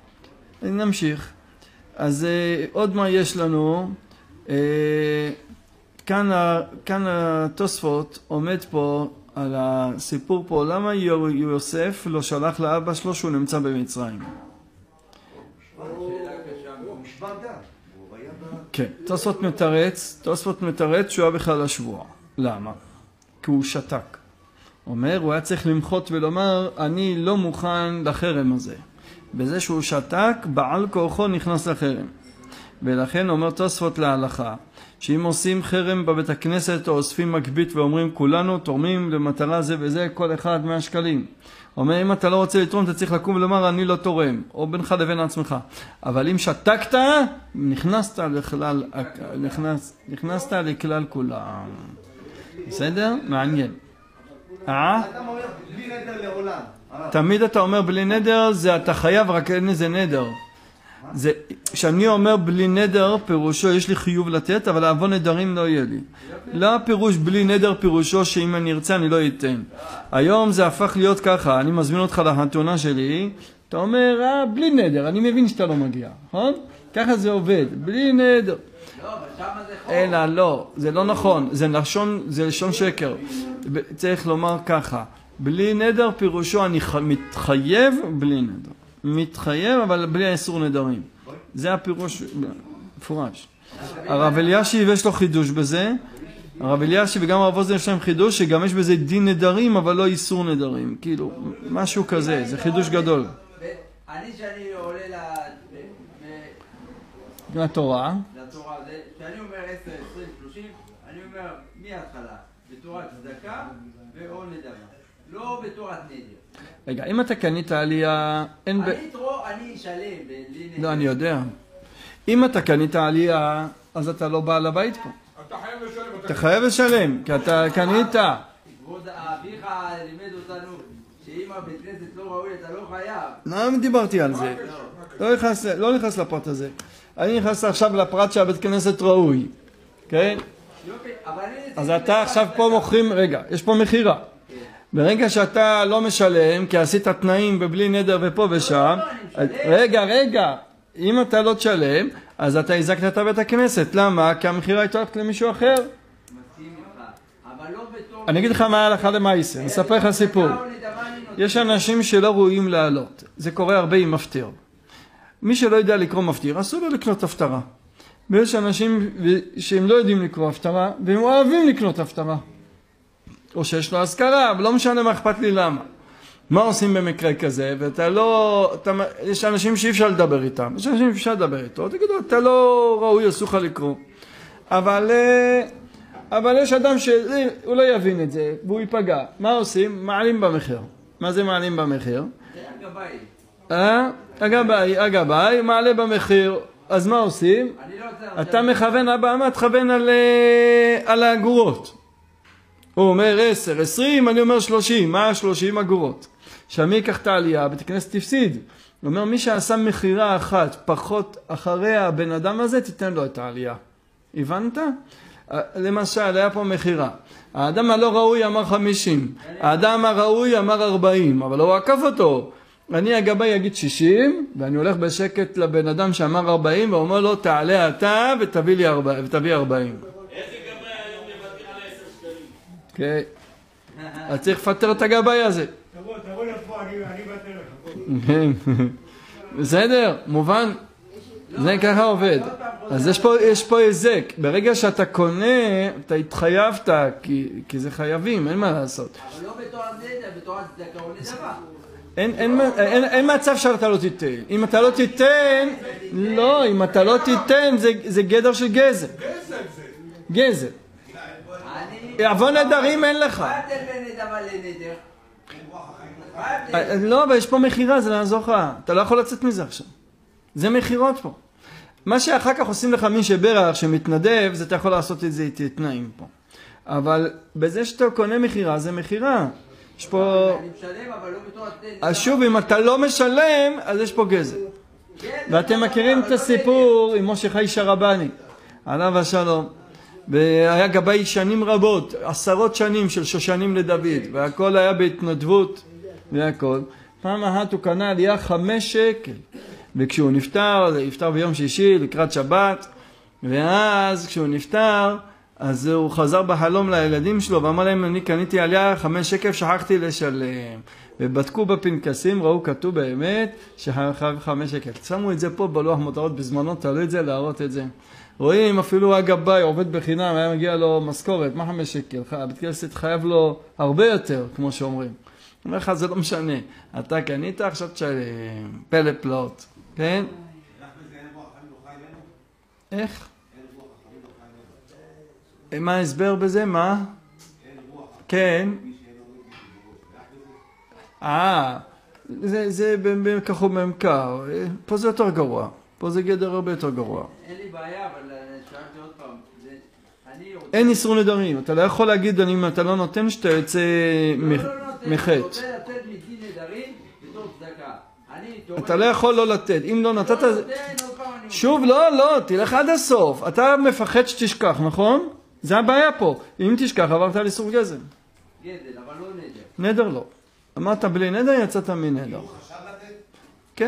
נמשיך. אז עוד מה יש לנו? כאן התוספות עומד פה על הסיפור פה, למה יוסף לא שלח לאבא שלו שהוא נמצא במצרים? כן, תוספות מתרץ שהוא היה בכלל השבוע. למה? כי הוא שתק. אומר, הוא היה צריך למחות ולומר, אני לא מוכן לחרם הזה. בזה שהוא שתק, בעל כורחו נכנס לחרם. ולכן אומר תוספות להלכה, שאם עושים חרם בבית הכנסת או אוספים מגבית ואומרים כולנו תורמים למטרה זה וזה, כל אחד 100 שקלים. אומר, אם אתה לא רוצה לתרום, אתה צריך לקום ולומר, אני לא תורם, או בינך לבין עצמך. אבל אם שתקת, נכנסת לכלל כולם. בסדר? מעניין. אתה אומר בלי נדר לעולם. תמיד אתה אומר בלי נדר, זה אתה חייב, רק אין איזה נדר. כשאני אומר בלי נדר, פירושו יש לי חיוב לתת, אבל לעבור נדרים לא יהיה לי. לא פירוש בלי נדר, פירושו שאם אני ארצה אני לא אתן. היום זה הפך להיות ככה, אני מזמין אותך לחתונה שלי, אתה אומר, בלי נדר, אני מבין שאתה לא מגיע, נכון? ככה זה עובד, בלי נדר. לא, אבל שמה זה חוק. אלא לא, זה לא נכון, זה לשון שקר. צריך לומר ככה, בלי נדר פירושו אני מתחייב בלי נדר. מתחייב אבל בלי האיסור נדרים. זה הפירוש מפורש. הרב אלישיב יש לו חידוש בזה. הרב אלישיב וגם הרב אוזן יש להם חידוש שגם יש בזה דין נדרים אבל לא איסור נדרים. כאילו, משהו כזה, זה חידוש גדול. אני שאני עולה לתורה. לתורה, כשאני אומר 10, 20, 30, אני אומר מההתחלה, בתורת צדקה ואור נדבה. לא בתורת נדר. רגע, אם אתה קנית עלייה, אין אני אשלם בלי נדר. לא, אני יודע. אם אתה קנית עלייה, אז אתה לא בעל הבית פה. אתה חייב לשלם. אתה חייב לשלם, כי אתה קנית. כבוד אביך לימד אותנו שאם הבית כנסת לא ראוי אתה לא חייב. למה דיברתי על זה? לא נכנס לפרט הזה. אני נכנס עכשיו לפרט שהבית כנסת ראוי. כן? אז אתה עכשיו פה מוכרים, רגע, יש פה מחירה. ברגע שאתה לא משלם, כי עשית תנאים ובלי נדר ופה ושם, רגע, אם אתה לא תשלם, אז אתה הזקת את בית הכנסת. למה? כי המחירה הייתה הולכת למישהו אחר. אני אגיד לך מה ההלכה למעשה, אני אספר לך סיפור. יש אנשים שלא ראויים לעלות, זה קורה הרבה עם מפטיר. מי שלא יודע לקרוא מפטיר, אסור לו לקנות הפטרה. ויש אנשים שהם לא יודעים לקרוא הפטרה, והם אוהבים לקנות הפטרה. או שיש לו הזכרה, אבל לא משנה מה אכפת לי למה. מה עושים במקרה כזה? ואתה לא... יש אנשים שאי אפשר לדבר איתם, יש אנשים שאפשר לדבר איתו, תגידו, אתה לא ראוי, אסור לך לקרוא. אבל יש אדם שהוא לא יבין את זה, והוא ייפגע. מה עושים? מעלים במחיר. מה זה מעלים במחיר? הגבאי, מעלה במחיר. אז מה עושים? אתה מכוון, מה תכוון על האגורות? הוא אומר 10, 20, אני אומר 30. מה 30 אגורות? שמי ייקח את העלייה, בית הכנסת תפסיד. הוא אומר, מי שעשה מחירה אחת פחות אחרי הבן אדם הזה, תיתן לו את העלייה. הבנת? למשל, היה פה מחירה. האדם הלא ראוי אמר 50. האדם הראוי אמר 40, אבל הוא עקף אותו. אני הגבאי אגיד 60, ואני הולך בשקט לבן אדם שאמר 40, ואומר לו, תעלה אתה ותביא 40. איזה גבאי היום מוותר על 10 שקלים? כן. אז צריך לפטר את הגבאי הזה. תבוא לפה, אני אוותר לך. בסדר, מובן? זה ככה עובד. אז יש פה היזק. ברגע שאתה קונה, אתה התחייבת, כי זה חייבים, אין מה לעשות. אבל לא בתורת נדר, בתורת צדקה או נדבה. אין מצב שאתה לא תיתן. אם אתה לא תיתן, לא, אם אתה לא תיתן, זה גדר של גזל. גזל. עוון נדרים אין לך. מה ההבדל בין נדבה לנדר? לא, אבל יש פה מחירה, זה לעזור לך. אתה לא יכול לצאת מזה עכשיו. זה מחירות פה. מה שאחר כך עושים לך מי שברך שמתנדב, זה אתה יכול לעשות את זה איתי תנאים פה. אבל בזה שאתה קונה מחירה, זה מחירה. יש פה... אני משלם, אבל לא בתורת נדר. אז שוב, אם אתה לא משלם, אז יש פה גזל. ואתם מכירים את הסיפור עם משה חי שרבני, עליו השלום. והיה גבאי שנים רבות, 10 שנים של שושנים לדוד, והכל היה בהתנדבות והכל. פעם אחת הוא קנה עלייה 5 שקל. וכשהוא נפטר, זה נפטר ביום שישי לקראת שבת, ואז כשהוא נפטר, אז הוא חזר בחלום לילדים שלו, ואמר להם, אני קניתי עליה 5 שקל, שכחתי לשלם. ובדקו בפנקסים, ראו כתוב באמת, שחייב 5 שקל. שמו את זה פה בלוח מותרות בזמנו, תעלו את זה, להראות את זה. רואים, אפילו הגבאי עובד בחינם, היה מגיע לו משכורת, מה 5 שקל? הבית כנסת חייב לו הרבה יותר, כמו שאומרים. אומר לך, זה לא משנה. אתה קנית, עכשיו תשלם, פלא פלאות. כן? איך? מה ההסבר בזה? מה? כן. זה ככה במקר. פה זה יותר גרוע. פה זה גדר הרבה יותר גרוע. אין לי בעיה, אבל שאלתי עוד פעם. אין איסור נדרים. אתה לא יכול להגיד, אם אתה לא נותן, שאתה יוצא מחטא. אני רוצה לתת מדין נדרים בתור צדקה. אתה לא יכול לא לתת. אם לא נתת... שוב, לא, תלך עד הסוף. אתה מפחד שתשכח, נכון? זה הבעיה פה. אם תשכח, עברת על איסור גזל. גזל, אבל לא נדר. נדר לא. אמרת בלי נדר, יצאת מנדר. כן?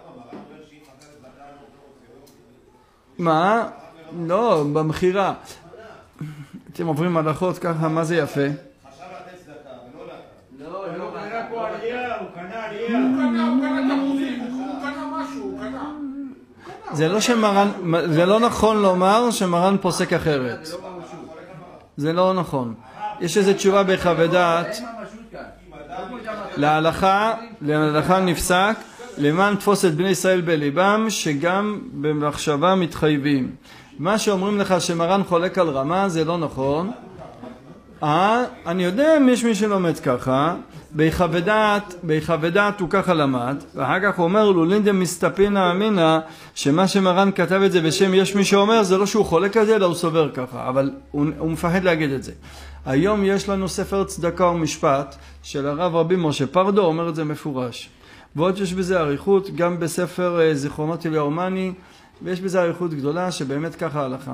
מה? לא, במחירה. אתם עוברים הלכות ככה, מה זה יפה? חשב לתת צדקה, ולא לתת. לא, הוא קנה פה עלייה, הוא קנה עלייה. הוא קנה תפוזים, הוא קנה משהו, הוא קנה. זה לא שמרן, זה לא נכון לומר שמרן פוסק אחרת. זה לא נכון. יש איזו תשובה בחוות דעת. להלכה נפסק למען תפוס את בני ישראל בליבם, שגם במחשבה מתחייבים. מה שאומרים לך שמרן חולק על רמה, זה לא נכון. אני יודע אם יש מי שלומד ככה, בהיחוודעת הוא ככה למד, ואחר כך הוא אומר לו, לינדם מסתפינה אמינה, שמה שמרן כתב את זה בשם יש מי שאומר, זה לא שהוא חולק על זה, אלא הוא סובר ככה, אבל הוא מפחד להגיד את זה. היום יש לנו ספר צדקה ומשפט, של הרב רבי משה פרדו, אומר את זה מפורש. ועוד יש בזה עריכות, גם בספר זיכרונות אליהו מאני, ויש בזה עריכות גדולה, שבאמת ככה הלכה.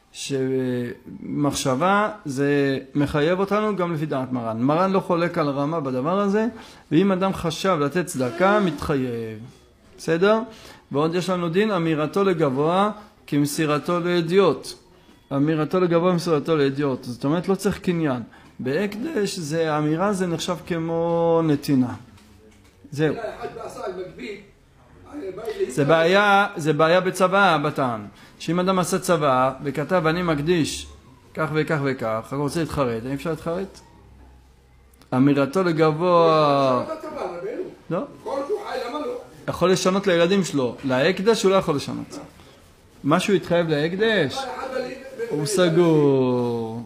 שמחשבה זה מחייב אותנו גם לפי דעת מרן. מרן לא חולק על רמה בדבר הזה, ואם אדם חשב לתת צדקה, מתחייב. בסדר? ועוד יש לנו דין, אמירתו לגבוה כמסירתו לידיעות. אמירתו לגבוה כמסירתו לידיעות. זאת אומרת, לא צריך קניין. בהקדש, האמירה זה נחשב כמו נתינה. זהו. זה בעיה בצבא, בטען. שאם אדם עשה צבא וכתב אני מקדיש כך וכך וכך, הוא רוצה להתחרט, אין אפשר להתחרט? אמירתו לגבוה... לא? יכול לשנות לילדים שלו, להקדש הוא לא יכול לשנות. משהו יתחייב להקדש? הוא סגור.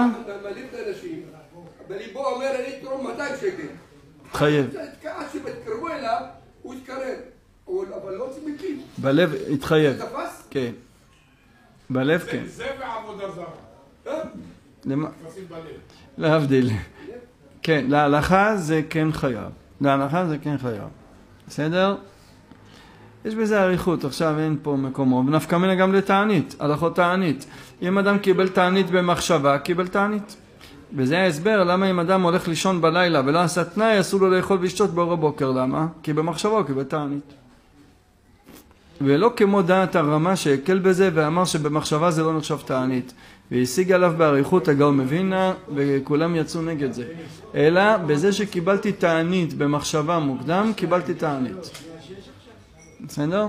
בליבו אומר אני תרום 200 שקל. תחייב. עד שבתקרבו אליו הוא יתקרב. אבל לא צמיקים. בלב התחייב. זה תפס? כן. בלב כן. זה בעבודה זרה. תפסים בלב. להבדיל. כן, להלכה זה כן חייב. להלכה זה כן חייב. בסדר? יש בזה עריכות, עכשיו אין פה מקומו. ונפקא מינה גם לתענית, הלכות תענית. אם אדם קיבל תענית במחשבה, קיבל תענית. וזה ההסבר למה אם אדם הולך לישון בלילה ולא עשה תנאי, אסור לו לאכול ולשתות באור הבוקר. למה? כי במחשבה הוא קיבל תענית. ולא כמו דעת הרמה שהקל בזה ואמר שבמחשבה זה לא נחשב תענית. והשיג עליו בעריכות הגאון מווילנה וכולם יצאו נגד זה. אלא בזה שקיבלתי תענית במחשבה מוקדם, קיבלתי תענית. בסדר?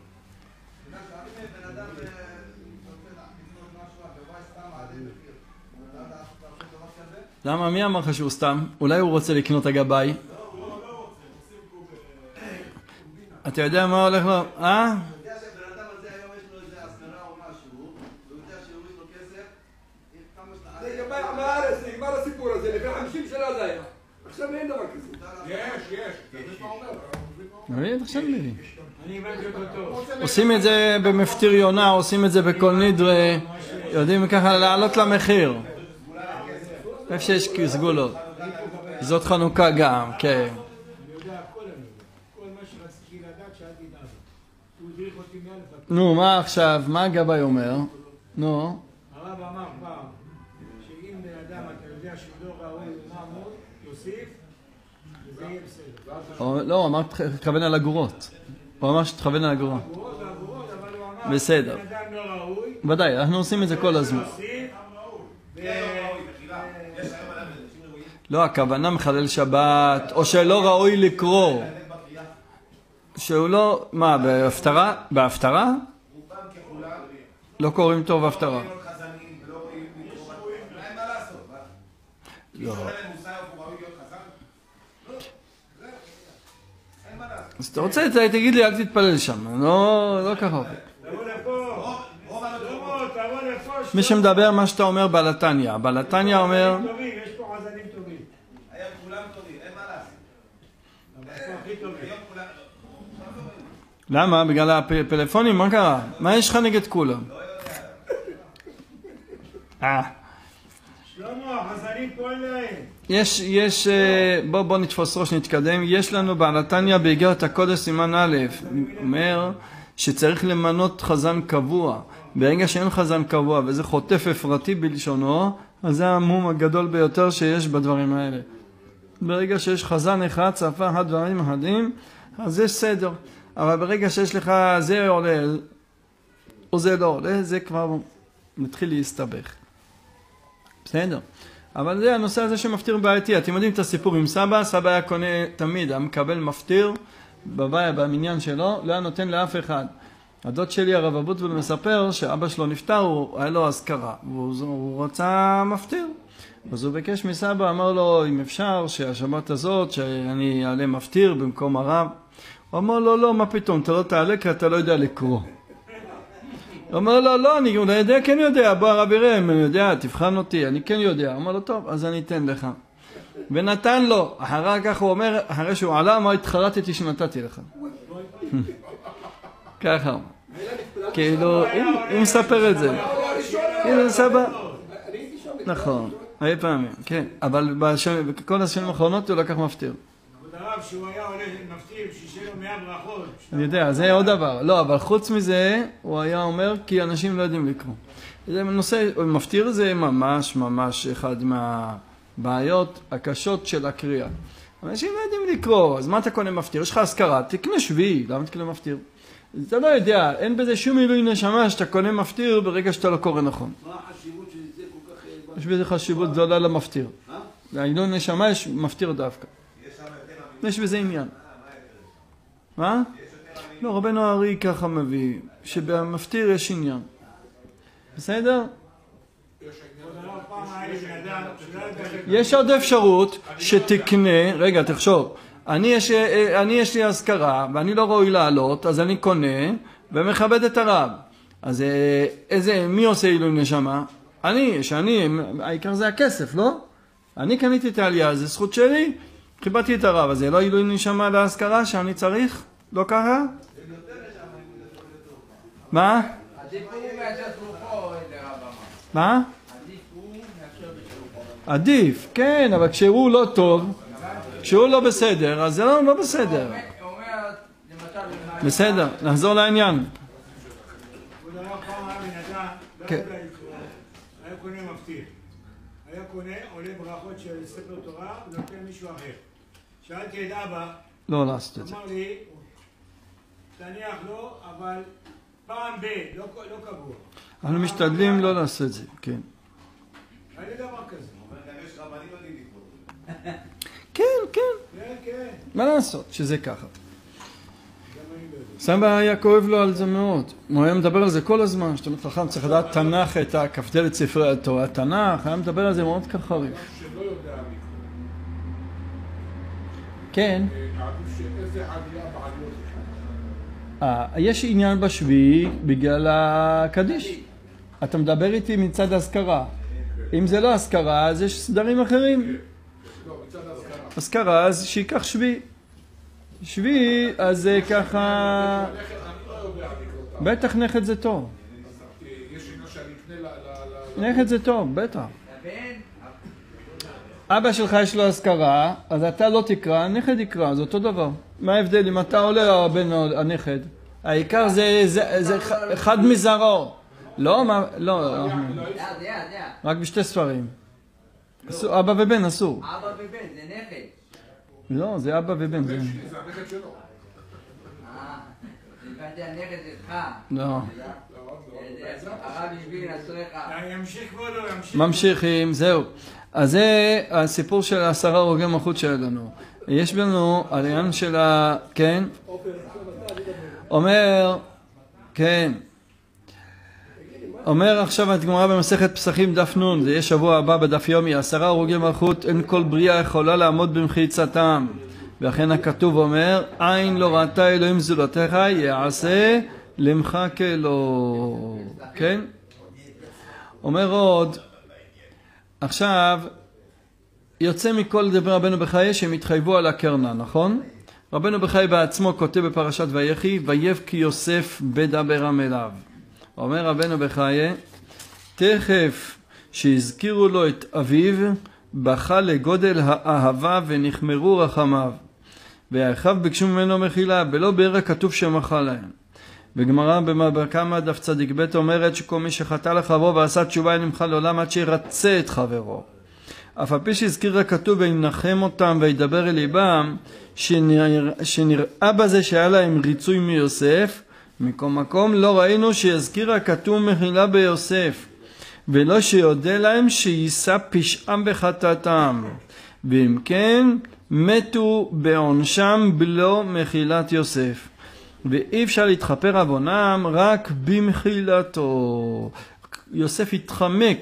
למה? מי אמר לך שהוא סתם? אולי הוא רוצה לקנות הגבאי? אתה יודע מה הולך לו? אתה יודע שבן אדם הזה היום יש לו איזה הסגרה או משהו, והוא יודע שהוא יש לו כסף, זה גבאי עם הארץ, נגמר הסיפור הזה, לפני 50 שנה זה היה. עכשיו אין דבר כזה. יש. עכשיו מבין. אני הבנתי אותו טוב. עושים את זה במפטיר יונה, עושים את זה בכל נדרה, יודעים ככה לעלות למחיר. איפה שיש סגולות. זאת חנוכה גם, כן. אני יודע הכל אני יודע. כל מה שרציתי לדעת שאלתי דעת. הוא הדריך אותי מאלף. נו, מה עכשיו? מה הגבאי אומר? נו. הרב אמר פעם, שאם בן אדם אתה יודע שהוא לא ראוי ומה אמור, יוסיף, וזה יהיה בסדר. לא, הוא אמר תכוון על אגורות. הוא אמר שתכוון על אגורות. אגורות, אבל הוא אמר, בסדר. בן אדם לא ראוי, ודאי, אנחנו עושים את זה כל הזמן. לא, הכוונה מחלל שבת, או שלא ראוי לקרוא. שהוא לא, מה, בהפטרה? בהפטרה? לא קוראים טוב בהפטרה. לא. אז אתה רוצה, תגיד לי, אל תתפלל שם. לא ככה. תבוא לפה, תבוא לפה. מי שמדבר מה שאתה אומר בלתניה. בלתניה אומר... יש פה חזנים טובים. היה כולם טובים, אין מה לעשות. אבל פה הכי טובים. למה? בגלל הפלאפונים? מה קרה? מה יש לך נגד כולם? שלמה, החזנים פה אין להם. יש, בוא נתפוס ראש, נתקדם. יש לנו בעלתניה באיגרת הקודש סימן א', אומר שצריך למנות חזן קבוע. ברגע שאין חזן קבוע וזה חוטף אפרתי בלשונו, אז זה המום הגדול ביותר שיש בדברים האלה. ברגע שיש חזן אחד, צפה אחד דברים אחדים, אז יש סדר. אבל ברגע שיש לך זה עולה, או זה לא עולה, זה כבר מתחיל להסתבך. בסדר. אבל זה הנושא הזה שמפטיר בעייתי. אתם יודעים את הסיפור עם סבא? סבא היה קונה תמיד, היה מקבל מפטיר בבית, במניין שלו, לא היה נותן לאף אחד. הדוד שלי הרב אבוטבול מספר שאבא שלו נפטר, היה לו אזכרה, והוא רצה מפטיר. אז הוא ביקש מסבא, אמר לו, אם אפשר, שהשבת הזאת, שאני אעלה מפטיר במקום הרב. הוא אמר לו, לא, מה פתאום, אתה לא תעלה כי אתה לא יודע לקרוא. הוא אמר לו, לא, אני לא יודע, כן יודע, בוא הרב יראה, אני יודע, תבחן אותי, אני כן יודע. הוא אמר לו, טוב, אז אני אתן לך. ונתן לו, אחר כך הוא אומר, אחרי שהוא עלה, אמר, התחרטתי שנתתי לך. ככה. כאילו, הוא מספר את זה. כאילו, סבא. נכון, הרבה פעמים, כן. אבל בכל השנים האחרונות הוא לקח מפטיר. כבוד הרב, שהוא היה עולה מפטיר, שישה לו 100 ברכות. אני יודע, זה עוד דבר. לא, אבל חוץ מזה, הוא היה אומר, כי אנשים לא יודעים לקרוא. זה נושא, מפטיר זה ממש ממש אחד מהבעיות הקשות של הקריאה. אנשים לא יודעים לקרוא, אז מה אתה קונה מפטיר? יש לך הזכרה, תקנה שביעי, למה תקנה מפטיר? אתה לא יודע, אין בזה שום עילוי נשמה שאתה קונה מפטיר ברגע שאתה לא קורא נכון. מה החשיבות של זה כל כך... יש בזה חשיבות גדולה למפטיר. לעילוי נשמה יש מפטיר דווקא. יש בזה עניין. מה? לא, רבנו הארי ככה מביא, שבמפטיר יש עניין. בסדר? יש עוד אפשרות שתקנה, רגע תחשוב, אני יש לי הזכרה ואני לא ראוי לעלות, אז אני קונה ומכבד את הרב. אז מי עושה עילוי נשמה? שאני, העיקר זה הכסף, לא? אני קניתי את העלייה, זה זכות שלי, חיבדתי את הרב, אז זה לא עילוי נשמה להזכרה שאני צריך? לא ככה? מה? עדיף הוא מאשר שלוחו, איזה רב אמר. מה? עדיף הוא מאשר בשלוחו. עדיף, כן, אבל כשהוא לא טוב, כשהוא לא בסדר, אז זה לא בסדר. הוא אומר, למשל... בסדר, נחזור לעניין. כבוד הרב, פעם היה בן אדם, כן. היה קונה מפטיר. היה קונה, עולה ברכות של ספר תורה, ונותן מישהו אחר. שאלתי את אבא, לא לעשות את זה. אמר לי, תניח לו, אבל פעם לא קבוע. אנחנו משתדלים לא לעשות את זה, כן. היה לי דבר כזה. כן, כן. כן, כן. מה לעשות שזה ככה? סבא היה כואב לו על זה מאוד. הוא היה מדבר על זה כל הזמן, שאתה חכם צריך לדעת תנ"ך, את הכ"ד את ספרי התורה, תנ"ך, היה מדבר על זה מאוד כחריף. שלא יודע לקרוא. כן. עדיף שאיזה עלייה בעליות. יש עניין בשביעי בגלל הקדיש. אתה מדבר איתי מצד הזכרה. אם זה לא הזכרה, אז יש סדרים אחרים. לא, מצד ההזכרה. הזכרה, אז שיקח שביעי. שביעי, אז זה ככה... אני לא יודע לקרוא. בטח נכד זה טוב. יש עניין שאני אקנה נכד זה טוב, בטח. הבן, אבא שלך יש לו הזכרה, אז אתה לא תקרא, הנכד יקרא, זה אותו דבר. מה ההבדל אם אתה עולה או הבן או הנכד? העיקר זה אחד מזרעו. לא, מה, לא, זה. רק בשתי ספרים. אבא ובן אסור. אבא ובן, זה נכד. לא, זה אבא ובן. זה הנכד שלו. הבנתי הנכד שלך. לא. הרב בשביל אסורך. ימשיך כבודו, ימשיך. ממשיכים, זהו. אז זה הסיפור של 10 הרוגי מלכות שלנו. יש לנו העניין של כן? אומר, כן. אומר עכשיו הגמרא במסכת פסחים דף נ', זה יהיה שבוע הבא בדף יומי, 10 הרוגי מלכות, אין כל בריאה יכולה לעמוד במחיצתם. ואכן הכתוב אומר, עין לא ראתה אלוהים זולתך, יעשה למחק לו. כן? אומר עוד, עכשיו, יוצא מכל דבר רבנו בחיי שהם התחייבו על הקרנה, נכון? רבנו בחיי בעצמו כותב בפרשת ויחי, ויבכי יוסף בדברם אליו. אומר רבנו בחיי, תכף שהזכירו לו את אביו, בכה לגודל האהבה ונחמרו רחמיו. ואחיו ביקשו ממנו מחילה, ולא בערך כתוב שמחה להם. וגמרא בקמא דף צדיק ב' אומרת שכל מי שחטא לחברו ועשה תשובה נמחה לעולם עד שירצה את חברו. אף על פי שהזכיר הכתוב וינחם אותם וידבר אל ליבם, שנראה בזה שהיה להם ריצוי מיוסף, מכל מקום לא ראינו שיזכיר הכתוב מחילה ביוסף, ולא שיודע להם שיישא פשעם בחטאתם, ואם כן מתו בעונשם בלא מחילת יוסף, ואי אפשר להתחפר עוונם רק במחילתו. יוסף התחמק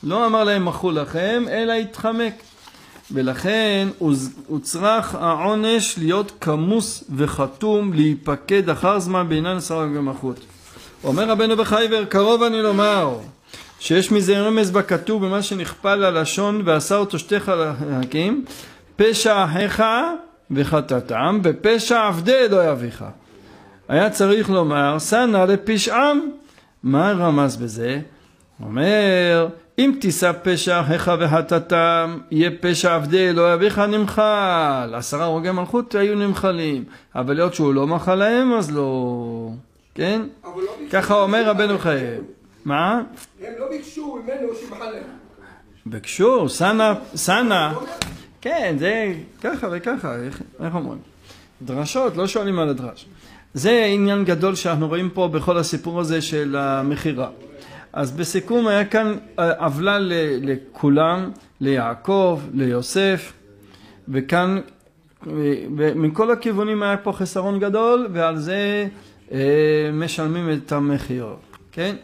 לא אמר להם מחו לכם, אלא התחמק. ולכן הוא צריך העונש להיות כמוס וחתום, להיפקד אחר זמן בעניין שרה ומלכות. אומר רבנו בחייבר, קרוב אני לומר, שיש מזה רמז בכתוב במה שנכפל הלשון ועשה אותו שתי חלקים, פשע אחיך וחטאתם, ופשע עבדי אלוהי אביך. היה צריך לומר, שנא לפשעם. מה רמז בזה? אומר, אם תישא פשע אחיך וחטאתם, יהיה פשע עבדי אלוהי אביך נמחל. 10 הרוגי מלכות היו נמחלים, אבל להיות שהוא לא מחל להם, אז לא. כן? ככה אומר רבנו חייב. מה? הם לא ביקשו ממנו שמחל להם. ביקשו, שנא. כן, זה ככה וככה, איך אומרים? דרשות, לא שואלים על הדרש. זה עניין גדול שאנחנו רואים פה בכל הסיפור הזה של המחירה. אז בסיכום היה כאן עוולה לכולם, ליעקב, ליוסף, וכאן מכל הכיוונים היה פה חסרון גדול, ועל זה משלמים את המחיר. כן?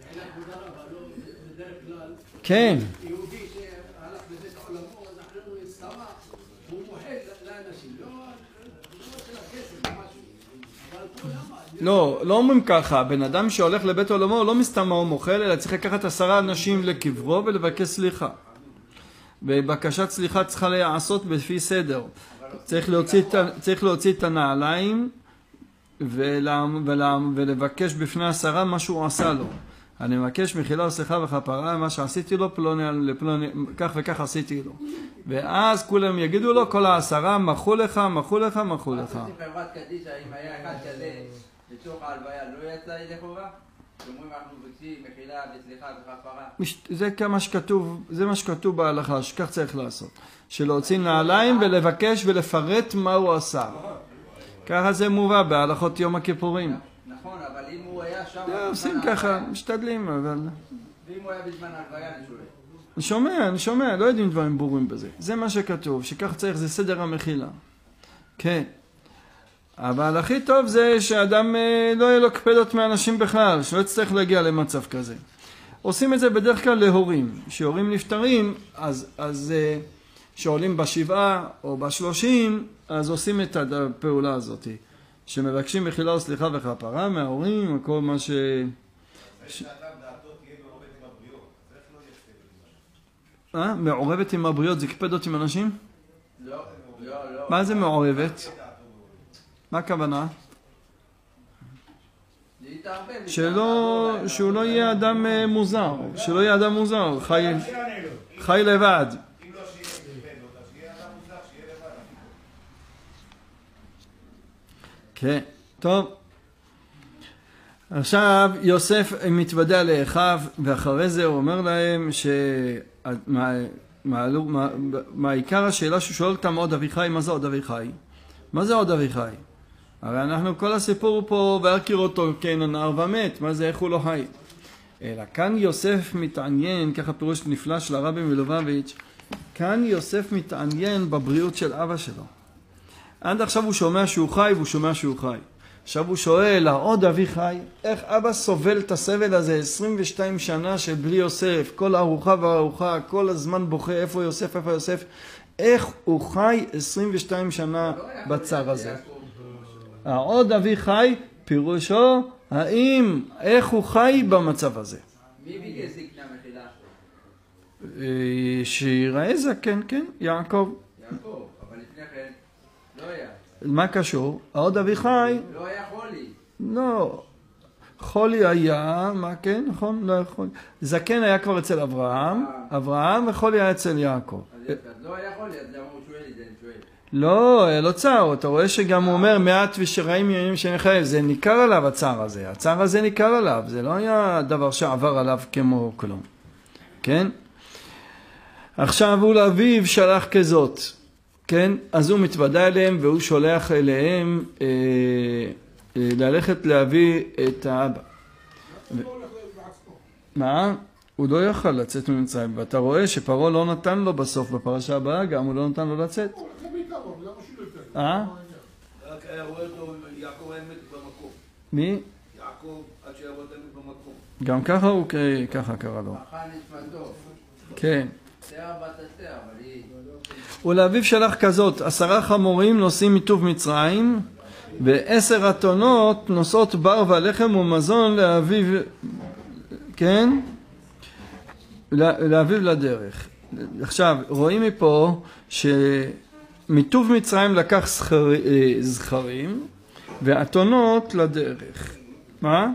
כן. יהודי שהלך בבית עולמו, אז אחרי הוא הסתמה, והוא מוחל לאנשים, לא של הכסף, משהו. לא אומרים ככה, בן אדם שהולך לבית עולמו לא מסתם מה הוא מוחל, אלא צריך לקחת 10 אנשים לקברו ולבקש סליחה. ובקשת סליחה צריכה להיעשות לפי סדר. צריך להוציא את הנעליים ולבקש בפני 10 מה שהוא עשה לו. אני מבקש מחילה וסליחה וכפרה, מה שעשיתי לו, לפלוני, כך וכך עשיתי לו. ואז כולם יגידו לו, כל 10 מחו לך, מחו לך, מחו לך. חברת קדישא, אם היה אחד כזה בתוך ההלוויה, לא יצא ידי חובה? שאומרים אנחנו מבקשים מחילה וסליחה וכפרה. זה מה שכתוב בהלכה, שכך צריך לעשות. שלהוציא נעליים ולבקש ולפרט מה הוא עשה. ככה זה מובא בהלכות יום הכיפורים. נכון, אבל אם הוא היה שם... עושים ככה, משתדלים, אבל... ואם הוא היה בזמן ההלוויה, אני שואל. אני שומע, לא יודעים דברים ברורים בזה. זה מה שכתוב, שכך צריך, זה סדר המחילה. כן. אבל הכי טוב זה שאדם לא יהיה לו קפדות מאנשים בכלל, שלא יצטרך להגיע למצב כזה. עושים את זה בדרך כלל להורים. כשהורים נפטרים, אז שעולים ב7 או ב30, אז עושים את הפעולה הזאת. שמבקשים מחילה וסליחה וכפרה מההורים, כל מה ש... מעורבת עם הבריות, זה קפדות עם אנשים? לא. מה זה מעורבת? מה הכוונה? שהוא לא יהיה אדם מוזר, שלא יהיה אדם מוזר, חי לבד. כן, טוב. עכשיו יוסף מתוודע לאחיו, ואחרי זה הוא אומר להם מה עיקר השאלה שהוא שואל אותם, עוד אביחי, מה זה עוד אביחי? מה זה עוד אביחי? הרי אנחנו כל הסיפור פה, והכיר אותו כן הנער ומת, מה זה, איך הוא לא חי? אלא כאן יוסף מתעניין, ככה פירוש נפלא של הרבי מלובביץ', כאן יוסף מתעניין בבריאות של אבא שלו. עד עכשיו הוא שומע שהוא חי והוא שומע שהוא חי. עכשיו הוא שואל, עוד אבי חי, איך אבא סובל את הסבל הזה 22 שנה של בלי יוסף, כל ארוחה וארוחה, כל הזמן בוכה, איפה יוסף, איפה יוסף, איך הוא חי 22 שנה בצר הזה. עוד אבי חי, פירושו, איך הוא חי במצב הזה. מי ביקש זקנה מחילה? שיראה זקן, כן, יעקב. יעקב, אבל לפני כן לא היה. מה קשור? עוד אבי חי. לא היה חולי. לא. חולי היה, מה כן? נכון? לא יכול. זקן היה כבר אצל אברהם, וחולי היה אצל יעקב. אז לא היה חולי, אז למה הוא שואל את זה, אני שואל. לא, לא צער, אתה רואה שגם הוא אומר מעט ושרעים ימים שנחייב, זה ניכר עליו הצער הזה ניכר עליו, זה לא היה דבר שעבר עליו כמו כלום, כן? עכשיו הוא לאביו שלח כזאת, כן? אז הוא מתוודע אליהם והוא שולח אליהם ללכת להביא את האבא. מה? הוא לא יכל לצאת ממצרים, ואתה רואה שפרעה לא נתן לו בסוף, בפרשה הבאה גם הוא לא נתן לו לצאת. רק היה רואה אותו, יעקב היה מת במקום. מי? יעקב, עד שהיה רואה מת במקום. גם ככה הוא, ככה קרא לו. כן. שיער בת אסתר, אבל היא... ולאביו שלח כזאת, 10 חמורים נושאים מטוב מצרים, ו10 אתונות נושאות בר ולחם ומזון לאביו, כן? לאביו לדרך. עכשיו, רואים מפה שמטוב מצרים לקח זכרים, ואתונות לדרך. מה?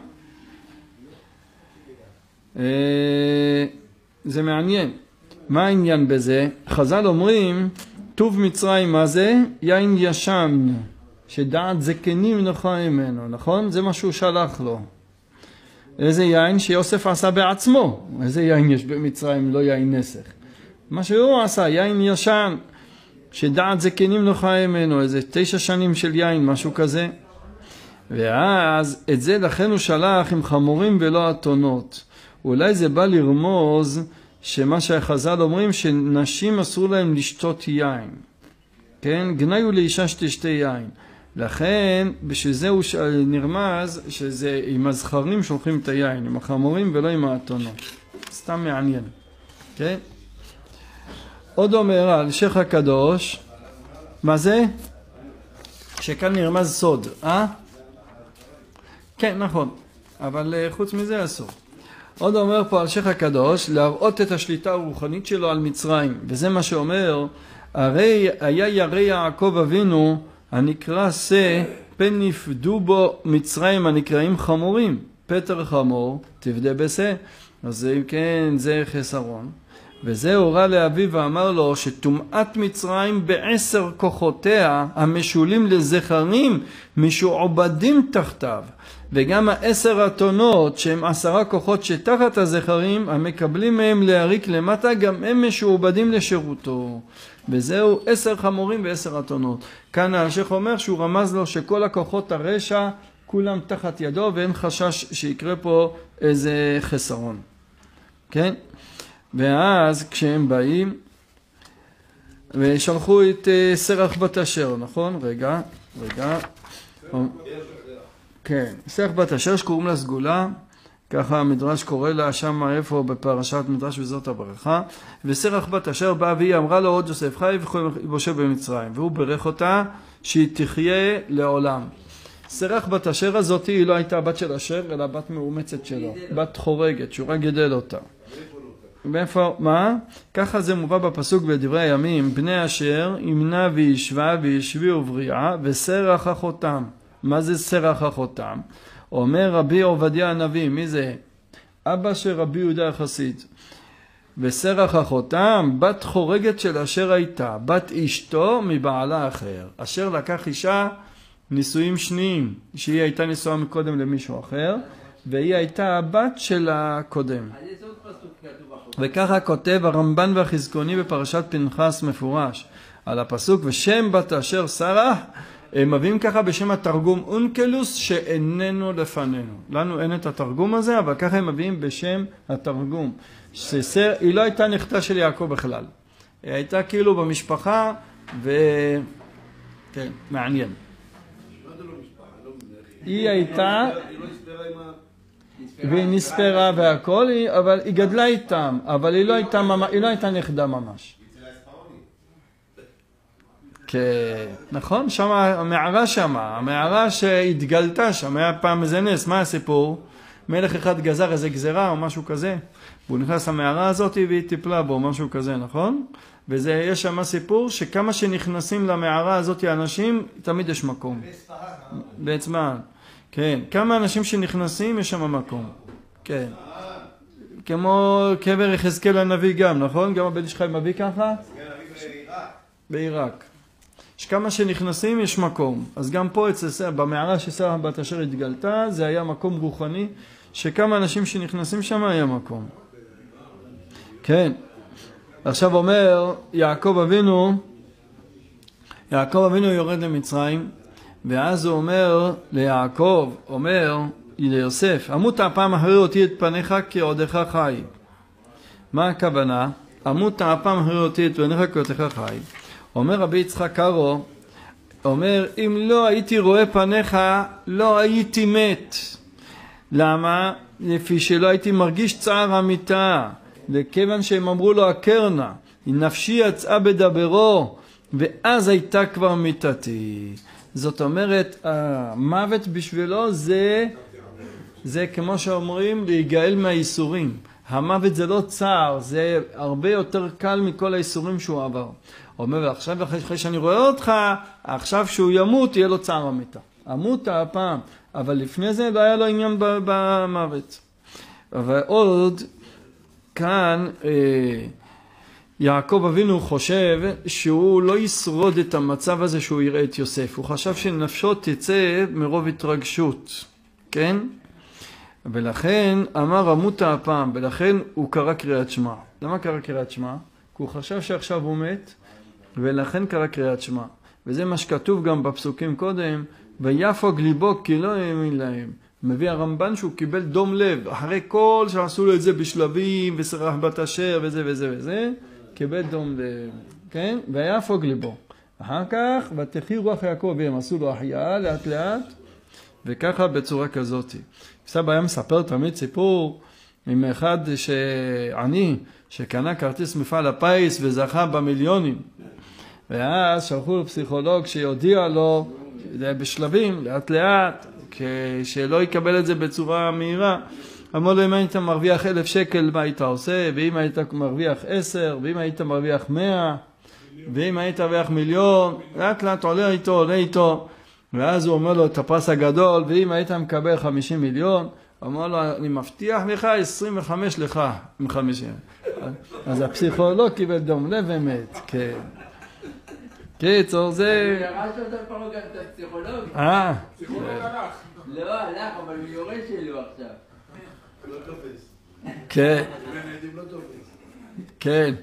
זה מעניין. מה העניין בזה? חז"ל אומרים, טוב מצרים מה זה? יין ישן, שדעת זקנים נוחה ממנו, נכון? זה מה שהוא שלח לו. איזה יין שיוסף עשה בעצמו. איזה יין יש במצרים, לא יין נסך. מה שהוא עשה, יין ישן, שדעת זקנים נוחה ממנו, איזה 9 שנים של יין, משהו כזה. ואז את זה לכן הוא שלח עם חמורים ולא אתונות. אולי זה בא לרמוז שמה שהחז"ל אומרים שנשים אסור להם לשתות יין. כן? גנאי לאישה שתשתה יין. לכן בשביל זה הוא נרמז שזה עם הזכרים שולחים את היין, עם החמורים ולא עם האתונות. סתם מעניין. כן? עוד אומר על שייח הקדוש, מה זה? שכאן נרמז סוד, כן, נכון, אבל חוץ מזה אסור. עוד אומר פה על שייח הקדוש, להראות את השליטה הרוחנית שלו על מצרים, וזה מה שאומר, הרי היה ירא יעקב אבינו, הנקרא שא, פן נפדו בו מצרים הנקראים חמורים, פטר חמור, תפדה בשא, אז אם כן זה חסרון. וזה הורה לאביו ואמר לו שטומאת מצרים ב10 כוחותיה המשולים לזכרים משועבדים תחתיו, וגם 10 אתונות שהם 10 כוחות שתחת הזכרים המקבלים מהם להריק למטה, גם הם משועבדים לשירותו. וזהו 10 חמורים ו10 אתונות. כאן השייח אומר שהוא רמז לו שכל הכוחות הרשע כולם תחת ידו, ואין חשש שיקרה פה איזה חסרון. כן? ואז כשהם באים ושלחו את סרח בת אשר, נכון? רגע. כן, סרח בת אשר שקוראים לה סגולה, ככה המדרש קורא לה שם איפה בפרשת מדרש וזאת הברכה. וסרח בת אשר באה והיא אמרה לו, עוד יוסף חי ובושב במצרים, והוא ברך אותה שהיא תחיה לעולם. סרח בת אשר הזאת היא לא הייתה בת של אשר, אלא בת מאומצת שלו, בת חורגת, שהוא רק גידל אותה. מאיפה, מה? ככה זה מובא בפסוק בדברי הימים, בני אשר ימנע וישבה וישביעו בריאה וסרח אחותם. מה זה סרח אחותם? אומר רבי עובדיה הנביא, מי זה? אבא של רבי יהודה החסיד. וסרח אחותם, בת חורגת של אשר הייתה, בת אשתו מבעלה אחר. אשר לקח אישה נישואים שניים, שהיא הייתה נשואה מקודם למישהו אחר, והיא הייתה הבת של הקודם. וככה כותב הרמב"ן והחזקוני בפרשת פנחס מפורש על הפסוק, ושם בת אשר שרה, הם מביאים ככה בשם התרגום אונקלוס שאיננו לפנינו. לנו אין את התרגום הזה, אבל ככה הם מביאים בשם התרגום. היא לא הייתה נכדה של יעקב בכלל. היא הייתה כאילו במשפחה, כן, מעניין. היא הייתה, והיא נספרה והכל, אבל היא גדלה איתם, אבל היא לא הייתה נכדה ממש. נכון, שם המערה שהתגלתה שם, היה פעם איזה נס, מה הסיפור? מלך אחד גזר איזה גזרה או משהו כזה, והוא נכנס למערה הזאת והיא טיפלה בו, משהו כזה, נכון? ויש שם סיפור שכמה שנכנסים למערה הזאת אנשים, תמיד יש מקום. בעצמם. כן, כמה אנשים שנכנסים יש שם מקום. כן. כמו קבר יחזקאל הנביא גם, נכון? גם הבן שלך מביא ככה? בעיראק. כמה שנכנסים יש מקום. אז גם פה במערה ששרה בת אשר התגלתה, זה היה מקום רוחני, שכמה אנשים שנכנסים שם היה מקום. כן. עכשיו אומר יעקב אבינו יורד למצרים, ואז הוא אומר ליעקב, אומר ליוסף, אמות הפעם אחרי אותי את פניך כעודך חי. מה הכוונה? אמות הפעם אחרי אותי את פניך כעודך חי. אומר רבי יצחק קארו, אומר, אם לא הייתי רואה פניך, לא הייתי מת. למה? לפי שלא הייתי מרגיש צער המיטה. וכיוון שהם אמרו לו הקרנה, נפשי יצאה בדברו, ואז הייתה כבר מיתתי. זאת אומרת, המוות בשבילו זה כמו שאומרים, להיגאל מהאיסורים. המוות זה לא צער, זה הרבה יותר קל מכל האיסורים שהוא עבר. הוא אומר, עכשיו אחרי שאני רואה אותך, עכשיו שהוא ימות, יהיה לו צער המיתה. אמות הפעם, אבל לפני זה לא היה לו עניין במוות. ועוד, כאן, יעקב אבינו חושב שהוא לא ישרוד את המצב הזה שהוא יראה את יוסף. הוא חשב שנפשו תצא מרוב התרגשות, כן? ולכן אמר אמות הפעם, ולכן הוא קרא קריאת שמע. למה קרא קריאת שמע? כי הוא חשב שעכשיו הוא מת, ולכן קרא קריאת שמע. וזה מה שכתוב גם בפסוקים קודם, ויפוג ליבו כי לא האמין להם. מביא הרמב"ן שהוא קיבל דום לב, אחרי כל שעשו לו את זה בשלבים, וסרח בת אשר וזה וזה וזה, קיבל דום לב, כן? ויפוג ליבו. אחר כך, ותחי רוח יעקב, והם עשו לו החייאה לאט לאט, וככה בצורה כזאת. סבא היה מספר תמיד סיפור עם אחד שעני, שקנה כרטיס מפעל הפיס וזכה במיליונים. ואז שלחו לו פסיכולוג שיודיע לו, בשלבים, לאט לאט, שלא יקבל את זה בצורה מהירה. אמר לו, אם היית מרוויח 1,000 שקל, מה היית עושה? ואם היית מרוויח 10, ואם היית מרוויח 100, ואם היית מרוויח 1,000,000, לאט לאט עולה איתו. ואז הוא אומר לו את הפרס הגדול, ואם היית מקבל 50 מיליון, הוא אומר לו, אני מבטיח לך 25 לך עם 50. אז הפסיכולוג קיבל דום לב ומת, כן. קיצור, זה... הוא ירש אותו פעם גם את הפסיכולוג. פסיכולוג הלך. לא, הלך, אבל הוא יורש שלו עכשיו. לא תופס. כן. לא תופס. כן.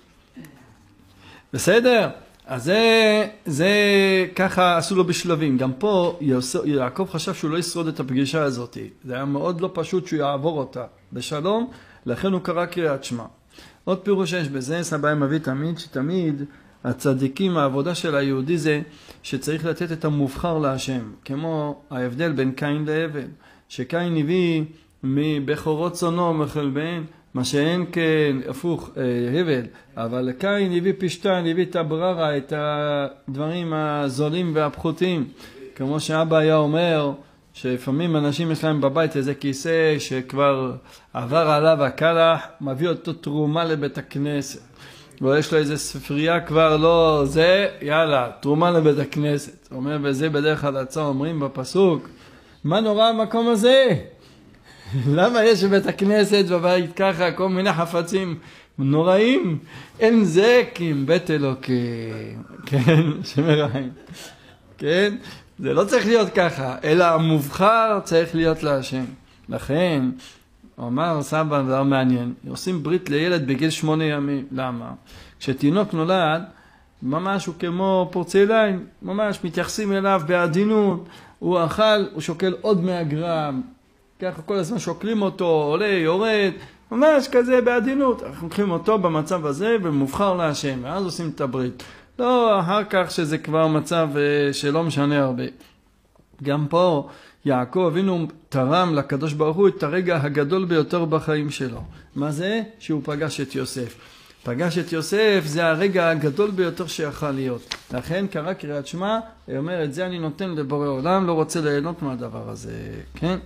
בסדר? אז זה ככה עשו לו בשלבים. גם פה יעקב חשב שהוא לא ישרוד את הפגישה הזאת. זה היה מאוד לא פשוט שהוא יעבור אותה בשלום, לכן הוא קרא קריאת שמע. עוד פירוש יש בזה, סבא מביא תמיד, שתמיד הצדיקים, העבודה של היהודי זה שצריך לתת את המובחר להשם. כמו ההבדל בין קין להבל, שקין הביא מבכורות צונו מכל בן, מה שאין כן, הפוך, הבל, אבל קין הביא פשטן, הביא את הבררה, את הדברים הזולים והפחותים. כמו שאבא היה אומר, שלפעמים אנשים יש להם בבית איזה כיסא שכבר עבר עליו הקלח, מביא אותו תרומה לבית הכנסת. ויש לו איזה ספרייה כבר לא זה, יאללה, תרומה לבית הכנסת. הוא אומר, וזה בדרך כלל הצעה אומרים בפסוק, מה נורא המקום הזה? למה יש בבית הכנסת בבית ככה כל מיני חפצים נוראים? אין זה כי אם בית אלוקים, כן, שמראים, כן? זה לא צריך להיות ככה, אלא המובחר צריך להיות להשם. לכן, אמר סבא דבר מעניין, עושים ברית לילד בגיל 8 ימים, למה? כשתינוק נולד, ממש הוא כמו פורצליים, ממש מתייחסים אליו בעדינות, הוא אכל, הוא שוקל עוד 100 גרם, ככה כל הזמן שוקלים אותו, עולה, יורד, ממש כזה בעדינות. אנחנו לוקחים אותו במצב הזה ומובחר להשם, ואז עושים את הברית. לא אחר כך שזה כבר מצב שלא משנה הרבה. גם פה יעקב אבינו תרם לקדוש ברוך הוא את הרגע הגדול ביותר בחיים שלו. מה זה? שהוא פגש את יוסף. פגש את יוסף זה הרגע הגדול ביותר שיכול להיות. לכן קרא קריאת שמע, היא אומרת, זה אני נותן לבורא עולם, לא רוצה ליהנות מהדבר הזה. כן?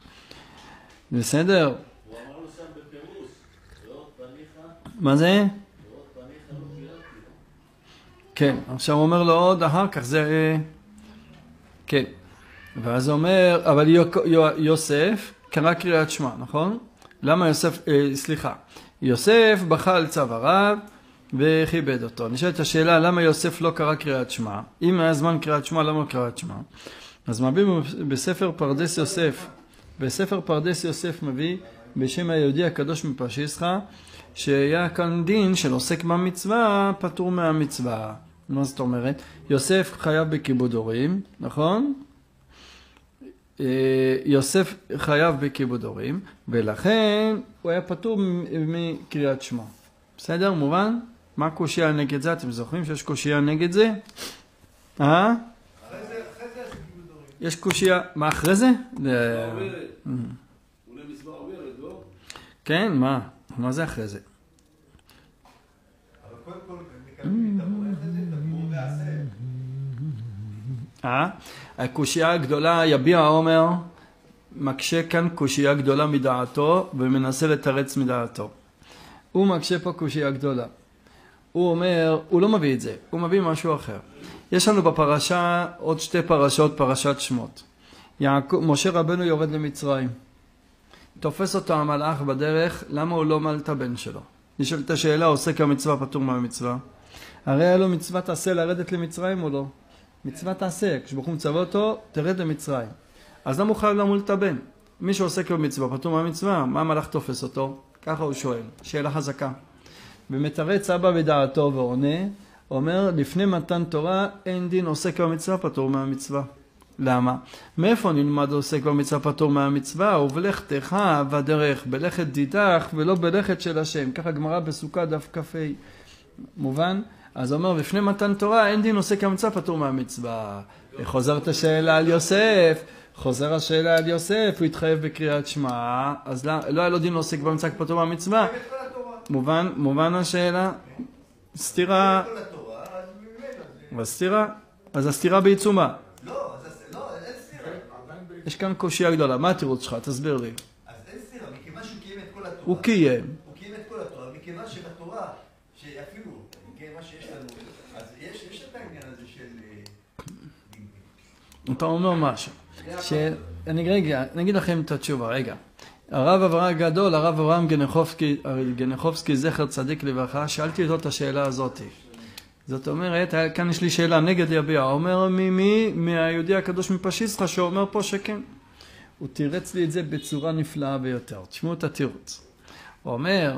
בסדר? הוא אמר לו שם בפירוש, ראות פניך, מה זה? ראות פניך לא פירקתי. כן, עכשיו הוא אומר לו עוד אחר כך, זה... כן. ואז הוא אומר, אבל יוסף קרא קריאת שמע, נכון? למה יוסף, סליחה, יוסף בכה על צוואריו וכיבד אותו. נשאלת השאלה, למה יוסף לא קרא קריאת שמע? אם היה זמן קריאת שמע, למה קריאת שמע? אז מביא בספר פרדס יוסף, בספר פרדס יוסף מביא בשם היהודי הקדוש מפשיסחה, שהיה כאן דין של עוסק במצווה, פטור מהמצווה. מה זאת אומרת? יוסף חייב בכיבוד הורים, נכון? יוסף חייב בכיבוד הורים, ולכן הוא היה פטור מקריאת שמע. בסדר? מובן? מה קושיה נגד זה? אתם זוכרים שיש קושיה נגד זה? יש קושיה, מה אחרי זה? אולי מצווה אומרת, לא? כן, מה זה אחרי זה? הקושייה הגדולה, יביע העומר מקשה כאן קושייה גדולה מדעתו ומנסה לתרץ מדעתו. הוא מקשה פה קושייה גדולה. הוא אומר, הוא לא מביא את זה, הוא מביא משהו אחר. יש לנו בפרשה עוד שתי פרשות, פרשת שמות. משה רבנו יורד למצרים. תופס אותו המלאך בדרך, למה הוא לא מל את הבן שלו? נשאלת השאלה, עוסק המצווה פטור מהמצווה? הרי היה לו מצווה תעשה לרדת למצרים או לא? מצווה תעשה, כשברוך הוא מצווה אותו, תרד למצרים. אז למה הוא חייב למול את הבן? מי שעוסק במצווה פטור מהמצווה, מה המלאך תופס אותו? ככה הוא שואל, שאלה חזקה. ומתרץ אבא בדעתו ועונה, אומר, לפני מתן תורה אין דין עוסק במצווה פטור מהמצווה. למה? מאיפה נלמד עוסק במצווה פטור מהמצווה? ובלכתך בדרך, בלכת דידך ולא בלכת של השם. ככה גמרא בסוכה דף כ"ה. מובן? אז אומר, לפני מתן תורה אין דין עוסק במצווה פטור מהמצווה. חוזרת השאלה על יוסף, חוזר השאלה על יוסף, הוא התחייב בקריאת שמע, אז לא היה לו דין עוסק במצווה פטור מהמצווה. מובן השאלה? סתירה. הסתירה? אז הסתירה בעיצומה. לא, אין סתירה. יש כאן קושיה גדולה, מה התירוץ שלך? תסביר לי. אז אין סתירה, מכיוון שהוא קיים את כל התורה. הוא קיים. הוא קיים את כל התורה, מכיוון שבתורה, שאפילו, מה שיש לנו, אז יש את העניין הזה של... אתה אומר משהו. אני אגיד לכם את התשובה, רגע. הרב אברהם הגדול, הרב אברהם גנחובסקי, זכר צדיק לברכה, שאלתי אותו את השאלה הזאת. זאת אומרת, כאן יש לי שאלה נגד יביע, אומר ממי? מהיהודי הקדוש מפשיסחה, שאומר פה שכן. הוא תירץ לי את זה בצורה נפלאה ביותר. תשמעו את התירוץ. הוא אומר,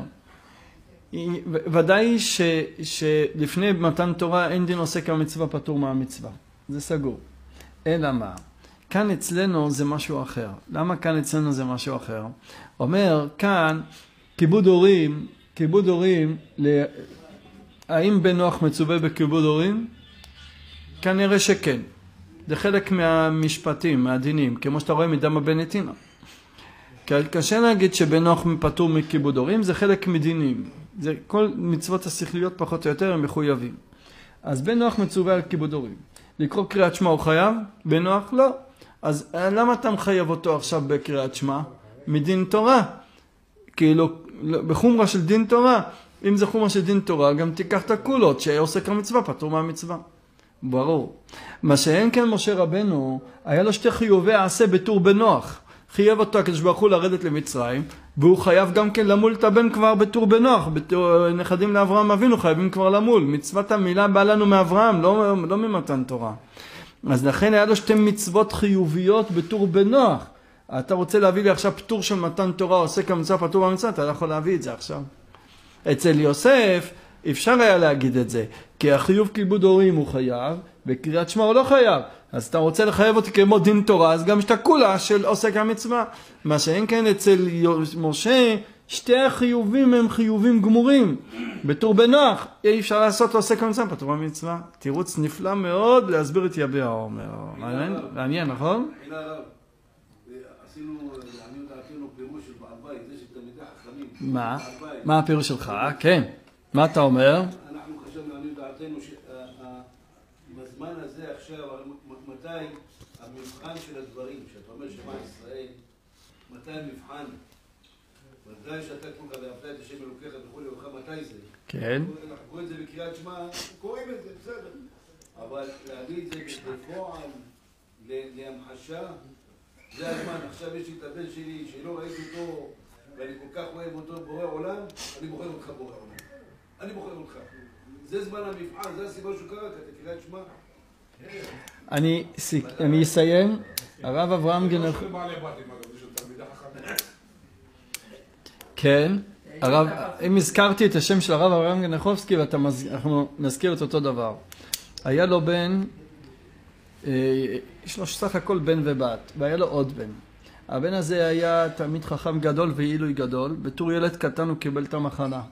ודאי שלפני מתן תורה אין דין עוסק המצווה פטור מהמצווה. זה סגור. אלא מה? כאן אצלנו זה משהו אחר. למה כאן אצלנו זה משהו אחר? אומר, כאן כיבוד הורים, האם בן נוח מצווה בכיבוד הורים? כנראה שכן. זה חלק מהמשפטים, מהדינים, כמו שאתה רואה מדם הבן נתינה. קשה להגיד שבן נוח פטור מכיבוד הורים, זה חלק מדינים. זה כל מצוות השכליות פחות או יותר הם מחויבים. אז בן נוח מצווה על כיבוד הורים. לקרוא קריאת שמע הוא חייב? בן נוח לא. אז למה אתה מחייב אותו עכשיו בקריאת שמע? מדין תורה. כאילו, בחומרה של דין תורה. אם זה חומרה של דין תורה, גם תיקח את הכולות שעוסק המצווה, פטור מהמצווה. ברור. מה שאין כן משה רבנו, היה לו שתי חיובי עשה בתור בן נוח. חייב אותו הקדוש ברוך הוא לרדת למצרים, והוא חייב גם כן למול את הבן כבר בתור בן נוח. נכדים לאברהם אבינו חייבים כבר למול. מצוות המילה באה לנו מאברהם, לא ממתן תורה. אז לכן היה לו שתי מצוות חיוביות בתור בן נוח. אתה רוצה להביא לי עכשיו פטור של מתן תורה, עוסק המצווה פטור מהמצווה, אתה לא יכול להביא את זה עכשיו. אצל יוסף אפשר היה להגיד את זה, כי החיוב כיבוד הורים הוא חייב, בקריאת שמע הוא לא חייב. אז אתה רוצה לחייב אותי כמו דין תורה, אז גם יש את הכולה של עוסק המצווה. מה שאין כן אצל משה, שתי החיובים הם חיובים גמורים. בתור בן נוח, אי אפשר לעשות עוסק המצווה פטור מהמצווה. תירוץ נפלא מאוד להסביר את יביע העומר. מעניין, נכון? עשינו, לעניות דעתנו, פירוש של בעל בית, זה שתלמידי חכמים. מה הפירוש שלך? כן. מה אתה אומר? אנחנו חשבנו, לעניות דעתנו, שבזמן הזה עכשיו, מתי המבחן של הדברים, שאתה אומר שמע ישראל, מתי המבחן? מתי שאתה כולך ואהבת את השם אלוקיך וכו' וכו', מתי זה? כן. אנחנו קוראים את זה בקריאת שמע, קוראים את זה, בסדר. אבל להביא את זה בפועל, להמחשה, זה הזמן. עכשיו יש לי את הבן שלי שלא ראיתי אותו ואני כל כך אוהב אותו בורא עולם, אני בוחר אותך בורא עולם. אני בוחר אותך. זה זמן המבחן, זה הסיבה שהוא קרא, אתה קריאת שמע. אני אסיים. הרב אברהם גנחובסקי. כן. אם הזכרתי את השם של הרב אברהם גנחובסקי ואנחנו נזכיר את אותו דבר. היה לו בן, יש לו סך הכל בן ובת, והיה לו עוד בן. הבן הזה היה תלמיד חכם גדול ועילוי גדול, בתור ילד קטן הוא קיבל את המחלה.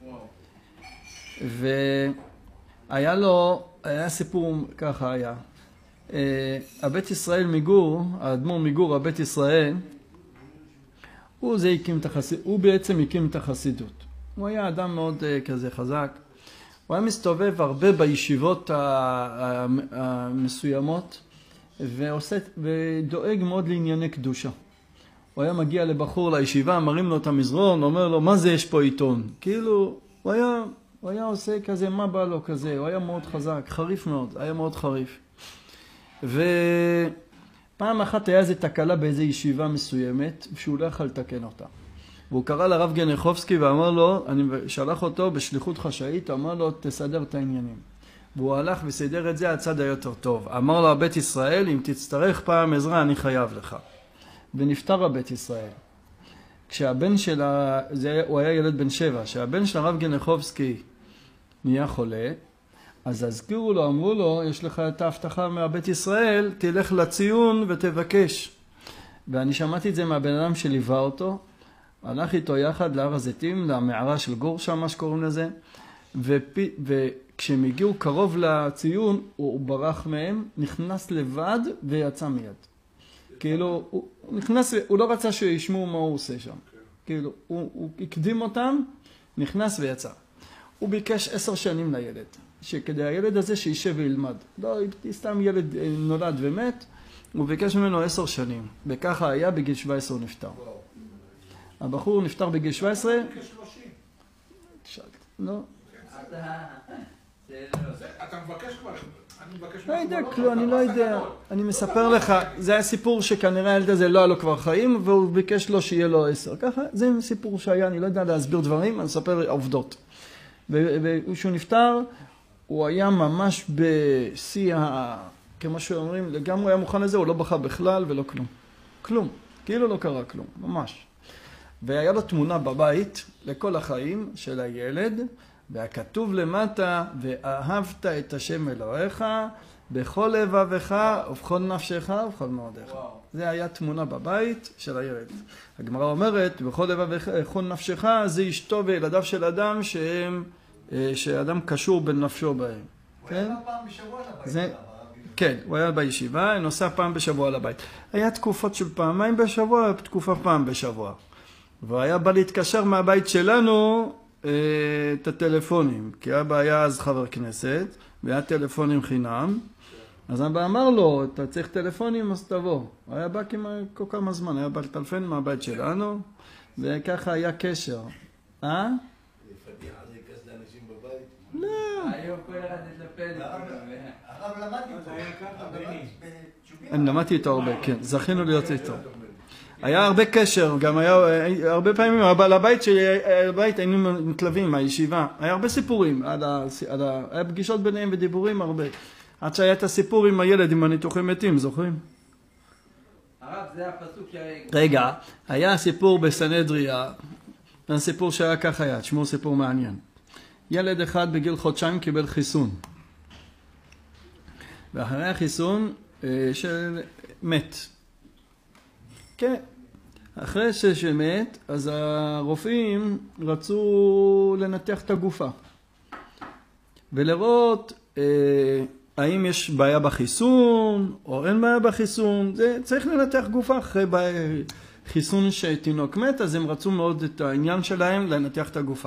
והיה לו, היה סיפור ככה היה. הבית ישראל מגור, האדמו"ר מגור, הבית ישראל, הוא בעצם הקים את החסידות. הוא היה אדם מאוד כזה חזק. הוא היה מסתובב הרבה בישיבות המסוימות, ודואג מאוד לענייני קדושה. הוא היה מגיע לבחור לישיבה, מרים לו את המזרון, אומר לו, מה זה יש פה עיתון? כאילו, הוא היה עושה כזה, מה בא לו כזה? הוא היה מאוד חזק, חריף מאוד, היה מאוד חריף. ופעם אחת היה איזו תקלה באיזו ישיבה מסוימת, שהוא לא יכול לתקן אותה. והוא קרא לרב גניחובסקי ואמר לו, שלח אותו בשליחות חשאית, אמר לו, תסדר את העניינים. והוא הלך וסידר את זה, הצד היותר טוב. אמר לו, הבית ישראל, אם תצטרך פעם עזרה, אני חייב לך. ונפטר הבית ישראל. כשהבן שלה, הוא היה ילד בן 7, כשהבן של הרב גניחובסקי נהיה חולה, אז הזכירו לו, אמרו לו, יש לך את ההבטחה מהבית ישראל, תלך לציון ותבקש. ואני שמעתי את זה מהבן אדם שליווה אותו, הלך איתו יחד להר הזיתים, למערה של גור שם, מה שקוראים לזה, וכשהם הגיעו קרוב לציון, הוא ברח מהם, נכנס לבד ויצא מיד. כאילו, הוא נכנס, הוא לא רצה שישמעו מה הוא עושה שם. כאילו, הוא הקדים אותם, נכנס ויצא. הוא ביקש 10 שנים לילד, שכדי הילד הזה שישב וילמד. לא, סתם ילד נולד ומת, הוא ביקש ממנו 10 שנים. וככה היה, בגיל 17 הוא נפטר. הבחור נפטר בגיל 17. שאלת, לא. אתה מבקש כבר, אני מבקש... לא יודע, אני לא יודע. אני מספר לך, זה היה סיפור שכנראה הילד הזה לא היה לו כבר חיים, והוא ביקש לו שיהיה לו 10. ככה, זה סיפור שהיה, אני לא יודע להסביר דברים, אני אספר עובדות. וכשהוא נפטר, הוא היה ממש בשיא, כמו שאומרים, לגמרי היה מוכן לזה, הוא לא בכה בכלל ולא כלום. כלום. כאילו לא קרה כלום, ממש. והיה לו תמונה בבית לכל החיים של הילד, והכתוב למטה, ואהבת את השם אלוהיך בכל לבבך ובכל נפשך ובכל מאודיך. זה היה תמונה בבית של הילד. הגמרא אומרת, בכל לבבך ובכל נפשך, זה אשתו וילדיו של אדם שאדם קשור בנפשו בהם. הוא היה פעם בשבוע לבית. כן, הוא היה בישיבה, נוסע פעם בשבוע לבית. היה תקופות של פעמיים בשבוע, תקופה פעם בשבוע. והיה בא להתקשר מהבית שלנו את הטלפונים, כי אבא היה אז חבר כנסת, והיה טלפונים חינם, אז אבא אמר לו, אתה צריך טלפונים, אז תבוא. הוא היה בא כל כמה זמן, היה בא לטלפון מהבית שלנו, וככה היה קשר. פדיחה זה כזה לאנשים בבית? לא. היום כל אחד יטפל. הרב למדתי אותו. אני למדתי איתו הרבה, כן, זכינו להיות איתו. היה הרבה קשר, גם היה הרבה פעמים, אבל הבית היינו מתלווים מהישיבה. היה הרבה סיפורים, היה פגישות ביניהם ודיבורים הרבה. עד שהיה את הסיפור עם הילד, עם הניתוחים מתים, זוכרים? הרב, זה הפסוק רגע, היה סיפור בסנהדריה, זה סיפור שהיה ככה היה, תשמעו סיפור מעניין. ילד אחד בגיל חודשיים קיבל חיסון. ואחרי החיסון מת. כן, אחרי שמת, אז הרופאים רצו לנתח את הגופה. ולראות האם יש בעיה בחיסון או אין בעיה בחיסון. זה צריך לנתח גופה אחרי חיסון שתינוק מת, אז הם רצו מאוד את העניין שלהם לנתח את הגופה.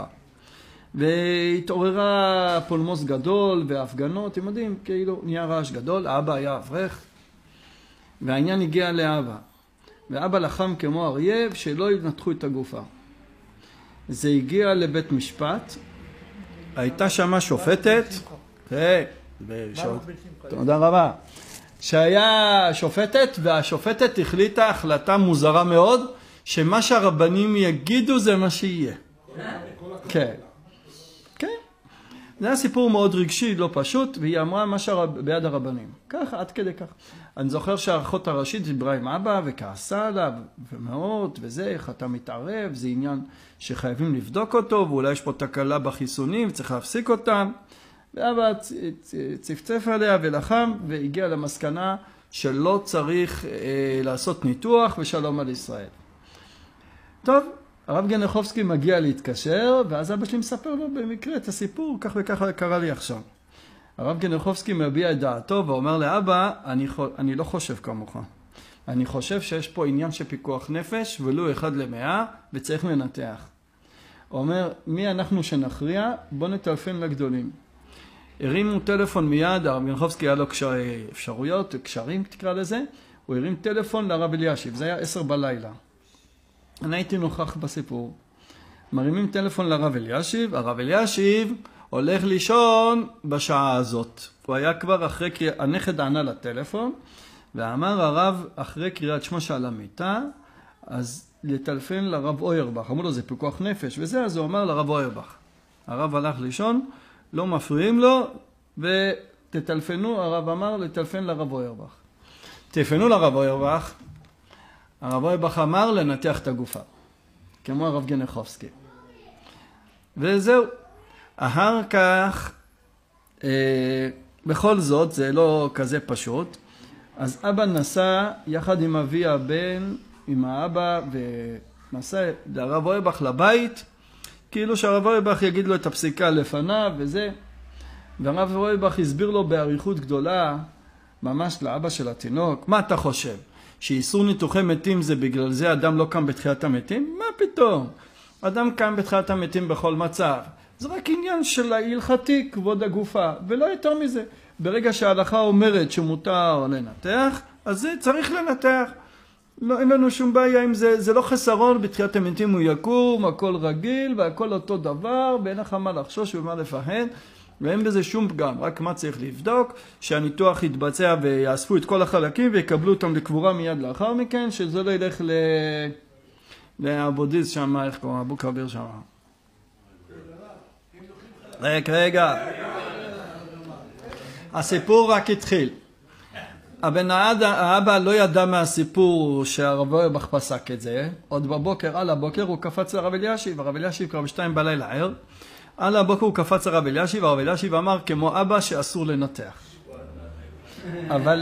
והתעוררה פולמוס גדול והפגנות, אתם יודעים, כאילו נהיה רעש גדול, האבא היה אברך, והעניין הגיע לאבא. ואבא לחם כמו אריה שלא ינתחו את הגופה. זה הגיע לבית משפט, הייתה שמה שופטת, תודה רבה, שהיה שופטת, והשופטת החליטה החלטה מוזרה מאוד, שמה שהרבנים יגידו זה מה שיהיה. כן. כן. זה היה סיפור מאוד רגשי, לא פשוט, והיא אמרה מה ביד הרבנים. ככה, עד כדי כך. אני זוכר שהאחות הראשית דיברה עם אבא וכעסה עליו, ומאוד, וזה, איך אתה מתערב, זה עניין שחייבים לבדוק אותו, ואולי יש פה תקלה בחיסונים, צריך להפסיק אותם. ואבא צפצף עליה ולחם, והגיע למסקנה שלא צריך לעשות ניתוח, ושלום על ישראל. טוב, הרב גניחובסקי מגיע להתקשר, ואז אבא שלי מספר לו במקרה את הסיפור, כך וככה קרה לי עכשיו. הרב גניחובסקי מביע את דעתו ואומר לאבא, אני לא חושב כמוך. אני חושב שיש פה עניין של פיקוח נפש, ולו 1/100, וצריך לנתח. הוא אומר, מי אנחנו שנכריע? בוא נטלפן לגדולים. הרימו טלפון מיד, הרב גנחובסקי היה לו אפשרויות, קשרים תקרא לזה, הוא הרים טלפון לרב אלישיב, זה היה 10 בלילה. אני הייתי נוכח בסיפור. מרימים טלפון לרב אלישיב, הרב אלישיב הולך לישון בשעה הזאת. הוא היה כבר אחרי, הנכד ענה לטלפון, ואמר הרב אחרי קריאת שמו שעל המיטה, אז לטלפן לרב אוירבך, אמרו לו זה פיקוח נפש, וזה אז הוא אמר לרב אוירבך. הרב הלך לישון, לא מפריעים לו, ותטלפנו, הרב אמר לטלפן לרב אוירבך. טלפנו לרב אוירבך, הרב אוירבך אמר לנתח את הגופה, כמו הרב גנחובסקי. וזהו. אחר כך, בכל זאת, זה לא כזה פשוט, אז אבא נסע יחד עם אבי הבן, עם האבא, ונסע לרב אוירבך לבית, כאילו שהרב אוירבך יגיד לו את הפסיקה לפניו וזה, והרב אוירבך הסביר לו באריכות גדולה, ממש לאבא של התינוק, מה אתה חושב? שאיסור ניתוחי מתים זה בגלל זה אדם לא קם בתחיית המתים? מה פתאום? אדם קם בתחיית המתים בכל מצב. זה רק עניין של ההלכתי, כבוד הגופה, ולא יותר מזה. ברגע שההלכה אומרת שמותר לנתח, אז זה צריך לנתח. לא, אין לנו שום בעיה עם זה, זה לא חסרון, בתחיית המתים הוא יקום, הכל רגיל והכל אותו דבר, ואין לך מה לחשוש ומה לפחד, ואין בזה שום פגם, רק מה צריך לבדוק, שהניתוח יתבצע ויאספו את כל החלקים ויקבלו אותם לקבורה מיד לאחר מכן, שזה לא ילך לאבודיס שם, איך קוראים, אבו כביר שם. רגע, הסיפור רק התחיל. האבא לא ידע מהסיפור שהרב אוירבך פסק את זה, עוד בבוקר, על הבוקר הוא קפץ לרב אלישיב, הרב אלישיב כבר ב2 בלילה ער, על הבוקר הוא קפץ לרב אלישיב, הרב אלישיב אמר כמו אבא שאסור לנתח. אבל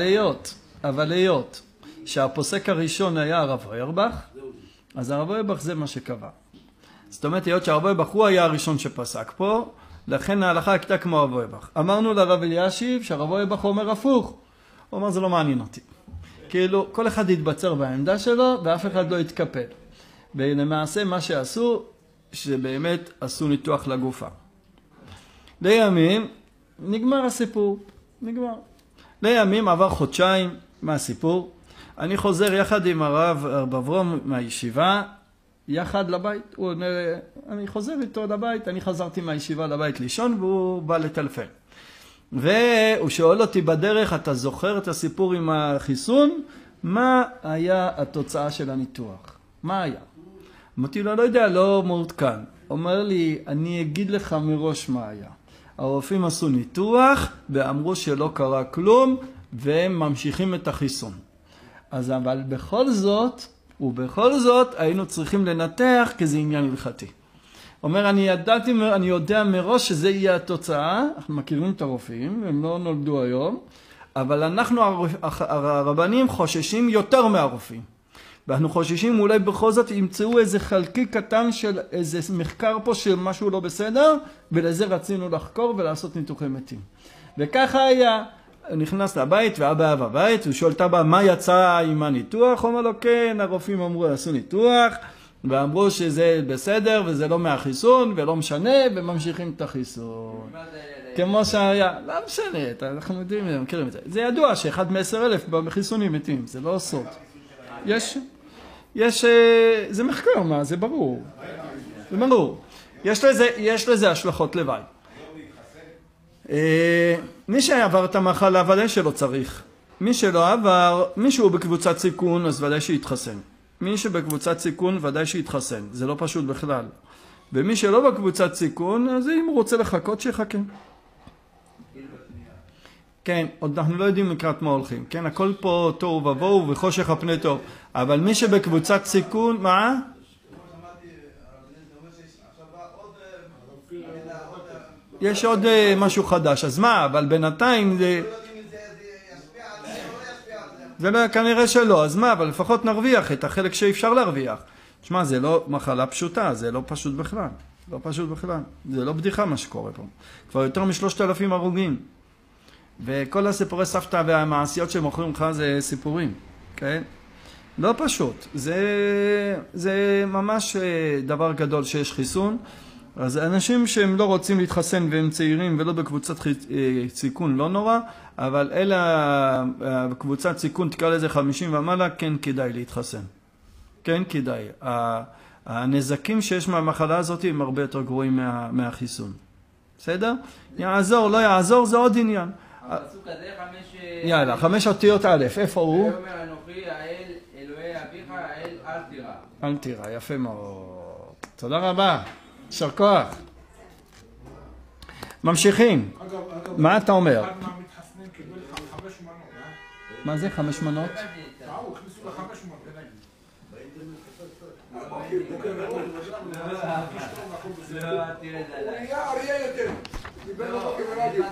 היות שהפוסק הראשון היה הרב אוירבך, אז הרב אוירבך זה מה שקבע. זאת אומרת, היות שהרב אוירבך הוא היה הראשון שפסק פה, לכן ההלכה הייתה כמו הרב אוירבך. אמרנו לרב אלישיב שהרב אוירבך אומר הפוך, הוא אומר זה לא מעניין אותי. כאילו כל אחד יתבצר בעמדה שלו ואף אחד לא יתקפל. ולמעשה מה שעשו, שבאמת עשו ניתוח לגופה. לימים נגמר הסיפור, נגמר. לימים עבר חודשיים מהסיפור, אני חוזר יחד עם הרב אברום מהישיבה, יחד לבית, אני חוזר איתו לבית, אני חזרתי מהישיבה לבית לישון והוא בא לטלפן. והוא שואל אותי בדרך, אתה זוכר את הסיפור עם החיסון? מה היה התוצאה של הניתוח? מה היה? אמרתי לו, לא יודע, לא מעודכן. אומר לי, אני אגיד לך מראש מה היה. הרופאים עשו ניתוח ואמרו שלא קרה כלום, והם ממשיכים את החיסון. אז אבל בכל זאת היינו צריכים לנתח כי זה עניין הלכתי. אומר, אני יודע מראש שזה יהיה התוצאה, אנחנו מכירים את הרופאים, הם לא נולדו היום, אבל אנחנו הרבנים חוששים יותר מהרופאים. ואנחנו חוששים אולי בכל זאת ימצאו איזה חלקיק קטן של איזה מחקר פה של משהו לא בסדר, ולזה רצינו לחקור ולעשות ניתוחי מתים. וככה היה, הוא נכנס לבית ואבא היה בבית, הוא שואל את אבא מה יצא עם הניתוח, הוא אומר לו כן, הרופאים אמרו עשו ניתוח, ואמרו שזה בסדר וזה לא מהחיסון ולא משנה וממשיכים את החיסון. כמו שהיה, לא משנה, אנחנו יודעים, מכירים את זה. זה ידוע שאחד מ10,000 בחיסונים מתים, זה לא סוד. זה מחקר, מה? זה ברור. זה ברור. יש לזה השלכות לוואי. מי שעבר את המחלה ודאי שלא צריך. מי שלא עבר, מי שהוא בקבוצת סיכון אז ודאי שיתחסן. מי שבקבוצת סיכון ודאי שיתחסן. זה לא פשוט בכלל. ומי שלא בקבוצת סיכון, אז אם הוא רוצה לחכות שיחכה. כן, עוד אנחנו לא יודעים לקראת מה הולכים. כן, הכל פה תוהו ובוהו וחושך הפני תוהו. אבל מי שבקבוצת סיכון, מה? יש עוד משהו חדש. אז מה? אבל בינתיים זה לא, כנראה שלא. אז מה? אבל לפחות נרוויח את החלק שאפשר להרוויח. תשמע, זה לא מחלה פשוטה, זה לא פשוט בכלל. לא פשוט בכלל. זה לא בדיחה מה שקורה פה. כבר יותר מ3,000 הרוגים. וכל הסיפורי סבתא והמעשיות שמוכרים לך זה סיפורים, כן? לא פשוט. זה ממש דבר גדול שיש חיסון. אז אנשים שהם לא רוצים להתחסן והם צעירים ולא בקבוצת סיכון לא נורא, אבל אלה בקבוצת סיכון תקרא לזה 50 ומעלה, כן כדאי להתחסן. כן כדאי. הנזקים שיש מהמחלה הזאת הם הרבה יותר גרועים מהחיסון. בסדר? יעזור, לא יעזור, זה עוד עניין. הפסוק הזה 5... יאללה, 5 אותיות א', איפה הוא? אומר אנוכי האל אלוהי אביך האל אל תירא. אל תירא, יפה מאוד. תודה רבה. יישר כוח. ממשיכים. מה אתה אומר? אחד מהמתחסנים קיבל 5 מנות, מה זה 5 מנות? טעו, הכניסו ל5 מנות. הוא נהיה אריה יותר. קיבל אותו כברדיו.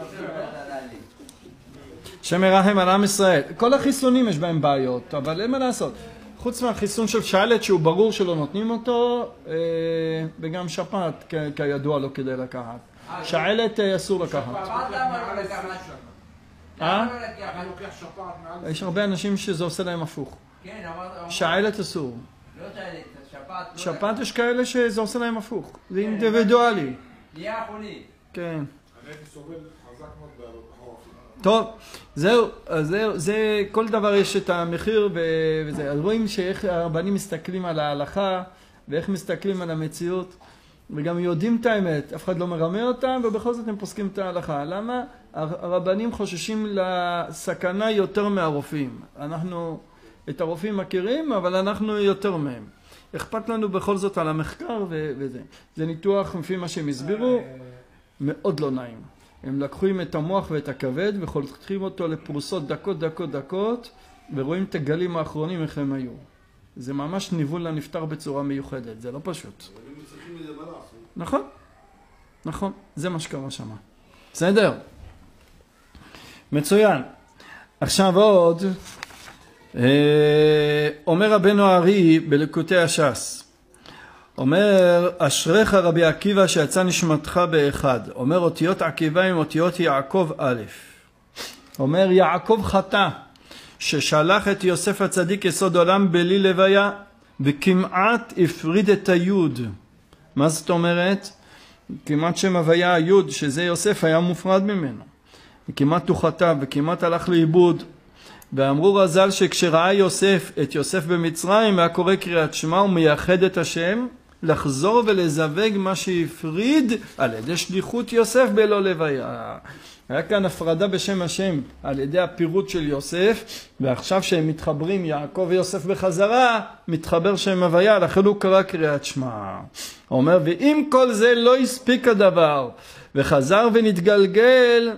השם ירחם על עם ישראל. כל החיסונים יש בהם בעיות, אבל אין מה לעשות. חוץ מהחיסון של שעלת שהוא ברור שלא נותנים אותו, וגם שפעת כידוע לא כדי לקחת. שעלת אסור לקחת. שפעת למה לא לקחת? אה? אני לוקח שפעת מעל... יש הרבה אנשים שזה עושה להם הפוך. כן, אמרת... שעלת אסור. לא שעלת, שפעת... שפעת יש כאלה שזה עוזה להם הפוך. זה אינדיבידואלי. נהיה חולי. כן. אני הייתי סובל חזק מאוד בחורף. טוב, זהו, זה כל דבר יש את המחיר וזה. אז רואים שאיך הרבנים מסתכלים על ההלכה ואיך מסתכלים על המציאות וגם יודעים את האמת, אף אחד לא מרמה אותם ובכל זאת הם פוסקים את ההלכה. למה? הרבנים חוששים לסכנה יותר מהרופאים. אנחנו את הרופאים מכירים, אבל אנחנו יותר מהם. אכפת לנו בכל זאת על המחקר וזה. זה ניתוח, לפי מה שהם הסבירו, מאוד לא נעים. הם לקחו את המוח ואת הכבד וחותכים אותו לפרוסות דקות, ורואים את הגלים האחרונים איך הם היו. זה ממש ניוון לנפטר בצורה מיוחדת, זה לא פשוט. נכון, זה מה שקרה שם. בסדר? מצוין. עכשיו עוד, אומר רבנו הארי בליקוטי הש"ס, אומר, אשריך רבי עקיבא שיצא נשמתך באחד. אומר, אותיות עקיבא עם אותיות יעקב א'. אומר, יעקב חטא, ששלח את יוסף הצדיק יסוד עולם בלי לוויה, וכמעט הפריד את היוד. מה זאת אומרת? כמעט שם הוויה היוד, שזה יוסף, היה מופרד ממנו. וכמעט הוא חטא, וכמעט הלך לאיבוד. ואמרו רז"ל שכשראה יוסף את יוסף במצרים, היה קורא קריאת שמע ומייחד את השם, לחזור ולזווג מה שהפריד על ידי שליחות יוסף בלא לוויה. היה כאן הפרדה בשם השם על ידי הפירוט של יוסף, ועכשיו שהם מתחברים יעקב ויוסף בחזרה, מתחבר שם הוויה, לכן הוא קרא קריאת שמע. הוא אומר, ואם כל זה לא הספיק הדבר, וחזר ונתגלגל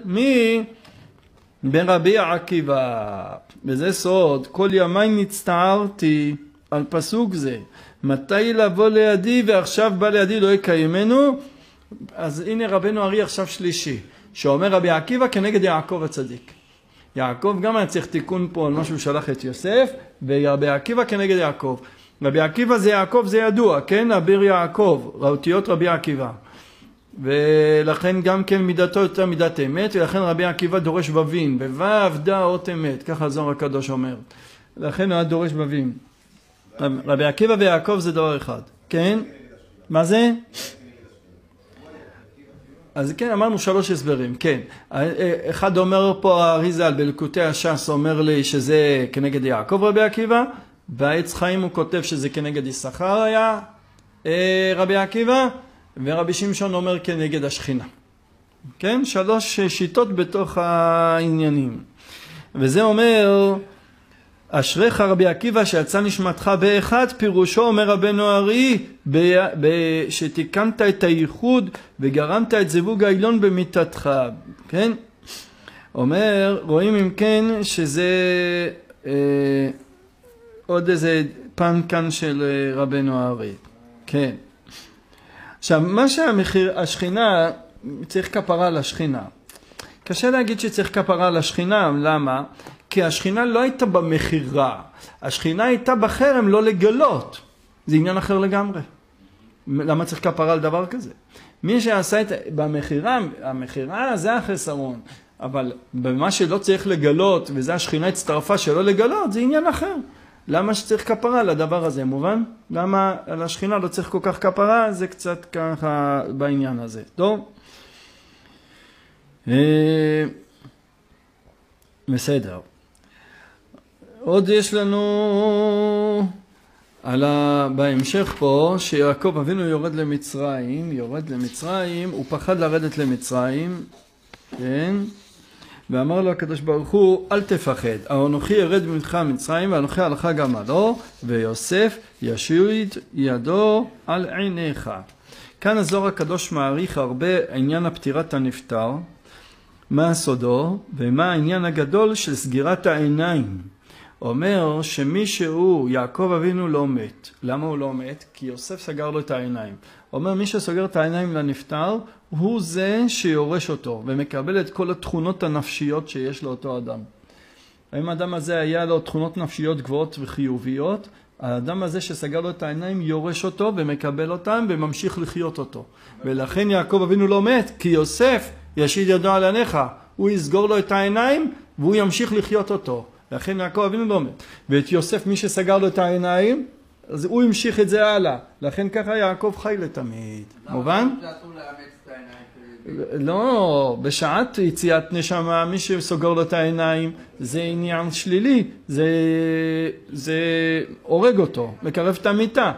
ברבי עקיבא. וזה סוד, כל ימי נצטערתי על פסוק זה. מתי לבוא לידי ועכשיו בא לידי לא יקיימנו? אז הנה רבנו הארי עכשיו שלישי, שאומר רבי עקיבא כנגד יעקב הצדיק. יעקב גם היה צריך תיקון פה על מה שהוא שלח את יוסף, ורבי עקיבא כנגד יעקב. רבי עקיבא זה יעקב, זה ידוע, כן? אביר יעקב, אותיות רבי עקיבא. ולכן גם כן מידתו יותר מידת אמת, ולכן רבי עקיבא דורש בבין, בוו דה אות אמת, ככה הזוהר הקדוש אומר. לכן הוא היה דורש בבין. רבי עקיבא ויעקב זה דבר אחד, כן? מה זה? אז כן, אמרנו 3 הסברים, כן. אחד אומר פה האריז"ל בליקוטי הש"ס, אומר לי שזה כנגד יעקב רבי עקיבא, בעץ חיים הוא כותב שזה כנגד יששכר היה רבי עקיבא, ורבי שמשון אומר כנגד השכינה. כן? 3 שיטות בתוך העניינים. וזה אומר, אשריך רבי עקיבא שיצא נשמתך באחד, פירושו אומר רבנו הארי, שתיקנת את הייחוד וגרמת את זיווג העליון במיתתך. כן? אומר, רואים אם כן שזה עוד איזה פן כאן של רבנו הארי. כן. עכשיו, מה השכינה, צריך כפרה לשכינה. קשה להגיד שצריך כפרה לשכינה, למה? כי השכינה לא הייתה במחירה, השכינה הייתה בחרם לא לגלות. זה עניין אחר לגמרי. למה צריך כפרה על דבר כזה? מי שעשה את במחירה, המחירה זה החסרון, אבל במה שלא צריך לגלות, וזה השכינה הצטרפה שלא לגלות, זה עניין אחר. למה שצריך כפרה לדבר הזה, מובן? למה על השכינה לא צריך כל כך כפרה? זה קצת ככה בעניין הזה. טוב? בסדר. עוד יש לנו בהמשך פה שיעקב אבינו יורד למצרים, הוא פחד לרדת למצרים, כן? ואמר לו הקדוש ברוך הוא, אל תפחד, אנוכי ירד ממך מצרים ואנוכי הלך גמלו, ויוסף ישיט ידו על עיניך. כאן הזוהר הקדוש מעריך הרבה עניין הפטירת הנפטר, מה סודו ומה העניין הגדול של סגירת העיניים. אומר שמישהו, יעקב אבינו לא מת. למה הוא לא מת? כי יוסף סגר לו את העיניים. אומר מי שסוגר את העיניים לנפטר הוא זה שיורש אותו ומקבל את כל התכונות הנפשיות שיש לאותו אדם. האם האדם הזה היה לו תכונות נפשיות גבוהות וחיוביות? האדם הזה שסגר לו את העיניים יורש אותו ומקבל אותם וממשיך לחיות אותו. ולכן יעקב אבינו לא מת, כי יוסף ישיט ידו על עיניך. הוא יסגור לו את העיניים והוא ימשיך לחיות אותו. לכן יעקב אבינו לא מת. ואת יוסף מי שסגר לו את העיניים, אז הוא המשיך את זה הלאה. לכן ככה יעקב חי לתמיד. מובן? לא, בשעת יציאת נשמה, מי שסוגר לו את העיניים, זה עניין שלילי, זה הורג אותו, מקרב את המיטה.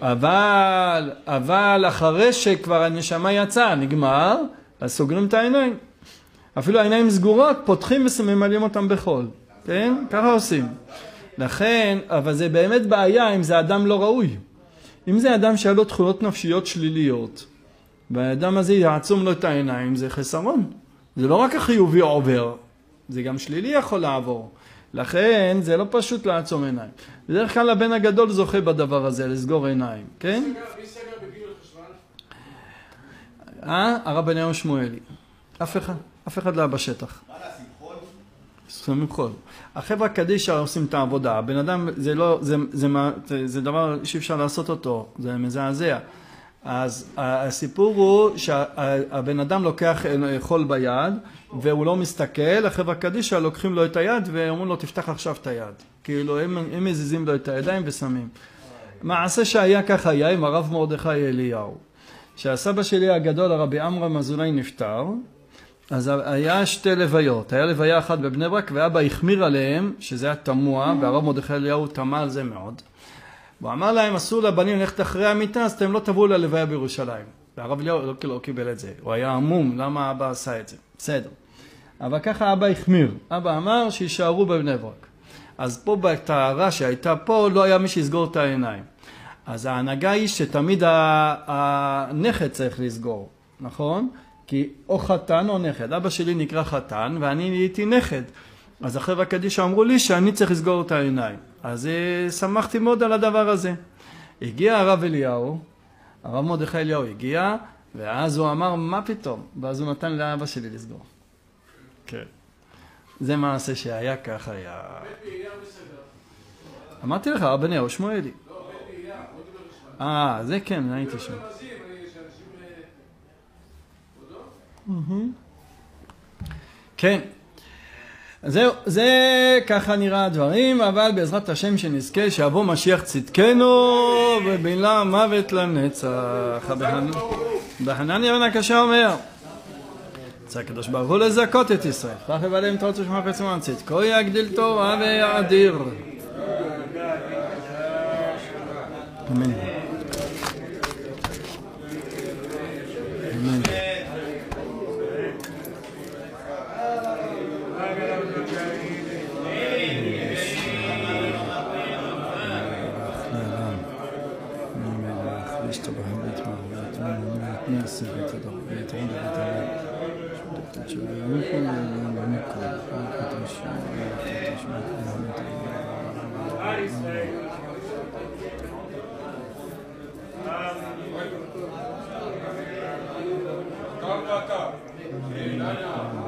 אבל אחרי שכבר הנשמה יצאה, נגמר, אז סוגרים את העיניים. אפילו העיניים סגורות, פותחים וממלאים אותם בחול. כן? ככה עושים. לכן, אבל זה באמת בעיה אם זה אדם לא ראוי. אם זה אדם שהיה לו תכונות נפשיות שליליות, והאדם הזה יעצום לו את העיניים, זה חסרון. זה לא רק החיובי עובר, זה גם שלילי יכול לעבור. לכן זה לא פשוט לעצום עיניים. בדרך כלל הבן הגדול זוכה בדבר הזה, לסגור עיניים. כן? מי סגר בגיל חשמל? הרב אליהו שמואלי. אף אחד לא היה בשטח. מה לה, שמחול? החברה קדישא עושים את העבודה. הבן אדם זה דבר שאי אפשר לעשות אותו, זה מזעזע. אז הסיפור הוא שהבן אדם לוקח חול ביד והוא לא מסתכל, החברה קדישא לוקחים לו את היד ואומרים לו תפתח עכשיו את היד. כאילו הם מזיזים לו את הידיים ושמים. מעשה שהיה ככה היה עם הרב מרדכי אליהו. שהסבא שלי הגדול הרבי עמרם אזולאי נפטר, אז היה שתי לוויות. היה לוויה אחת בבני ברק ואבא החמיר עליהם שזה היה תמוה והרב מרדכי אליהו תמה על זה מאוד. הוא אמר להם, אסור לבנים ללכת אחרי המיטה, אז אתם לא תבואו ללוויה בירושלים. והרב אליהו לא קיבל את זה. הוא היה עמום, למה אבא עשה את זה? בסדר. אבל ככה אבא החמיר. אבא אמר שישארו בבני ברק. אז פה בתארה שהייתה פה, לא היה מי שיסגור את העיניים. אז ההנהגה היא שתמיד הנכד צריך לסגור, נכון? כי או חתן או נכד. אבא שלי נקרא חתן ואני הייתי נכד. אז החברה קדישא אמרו לי שאני צריך לסגור את העיניים. אז שמחתי מאוד על הדבר הזה. הגיע הרב אליהו, הרב מרדכי אליהו הגיע, ואז הוא אמר, מה פתאום? ואז הוא נתן לאבא שלי לסגור. כן. זה מעשה שהיה ככה היה. אמרתי לך, הרב אליהו שמואלי. זה כן, הייתי שם. כן. זה ככה נראה הדברים, אבל בעזרת השם שנזכה שיבוא משיח צדקנו ובילה מוות לנצח. בחנניה בן הקשה אומר, צריך הקדוש ברוך הוא לזכות את ישראל. פרח ועליהם תרצו שמח עצמם צדקו יגדיל תורה ויאדיר. אמן. אמן. אתה.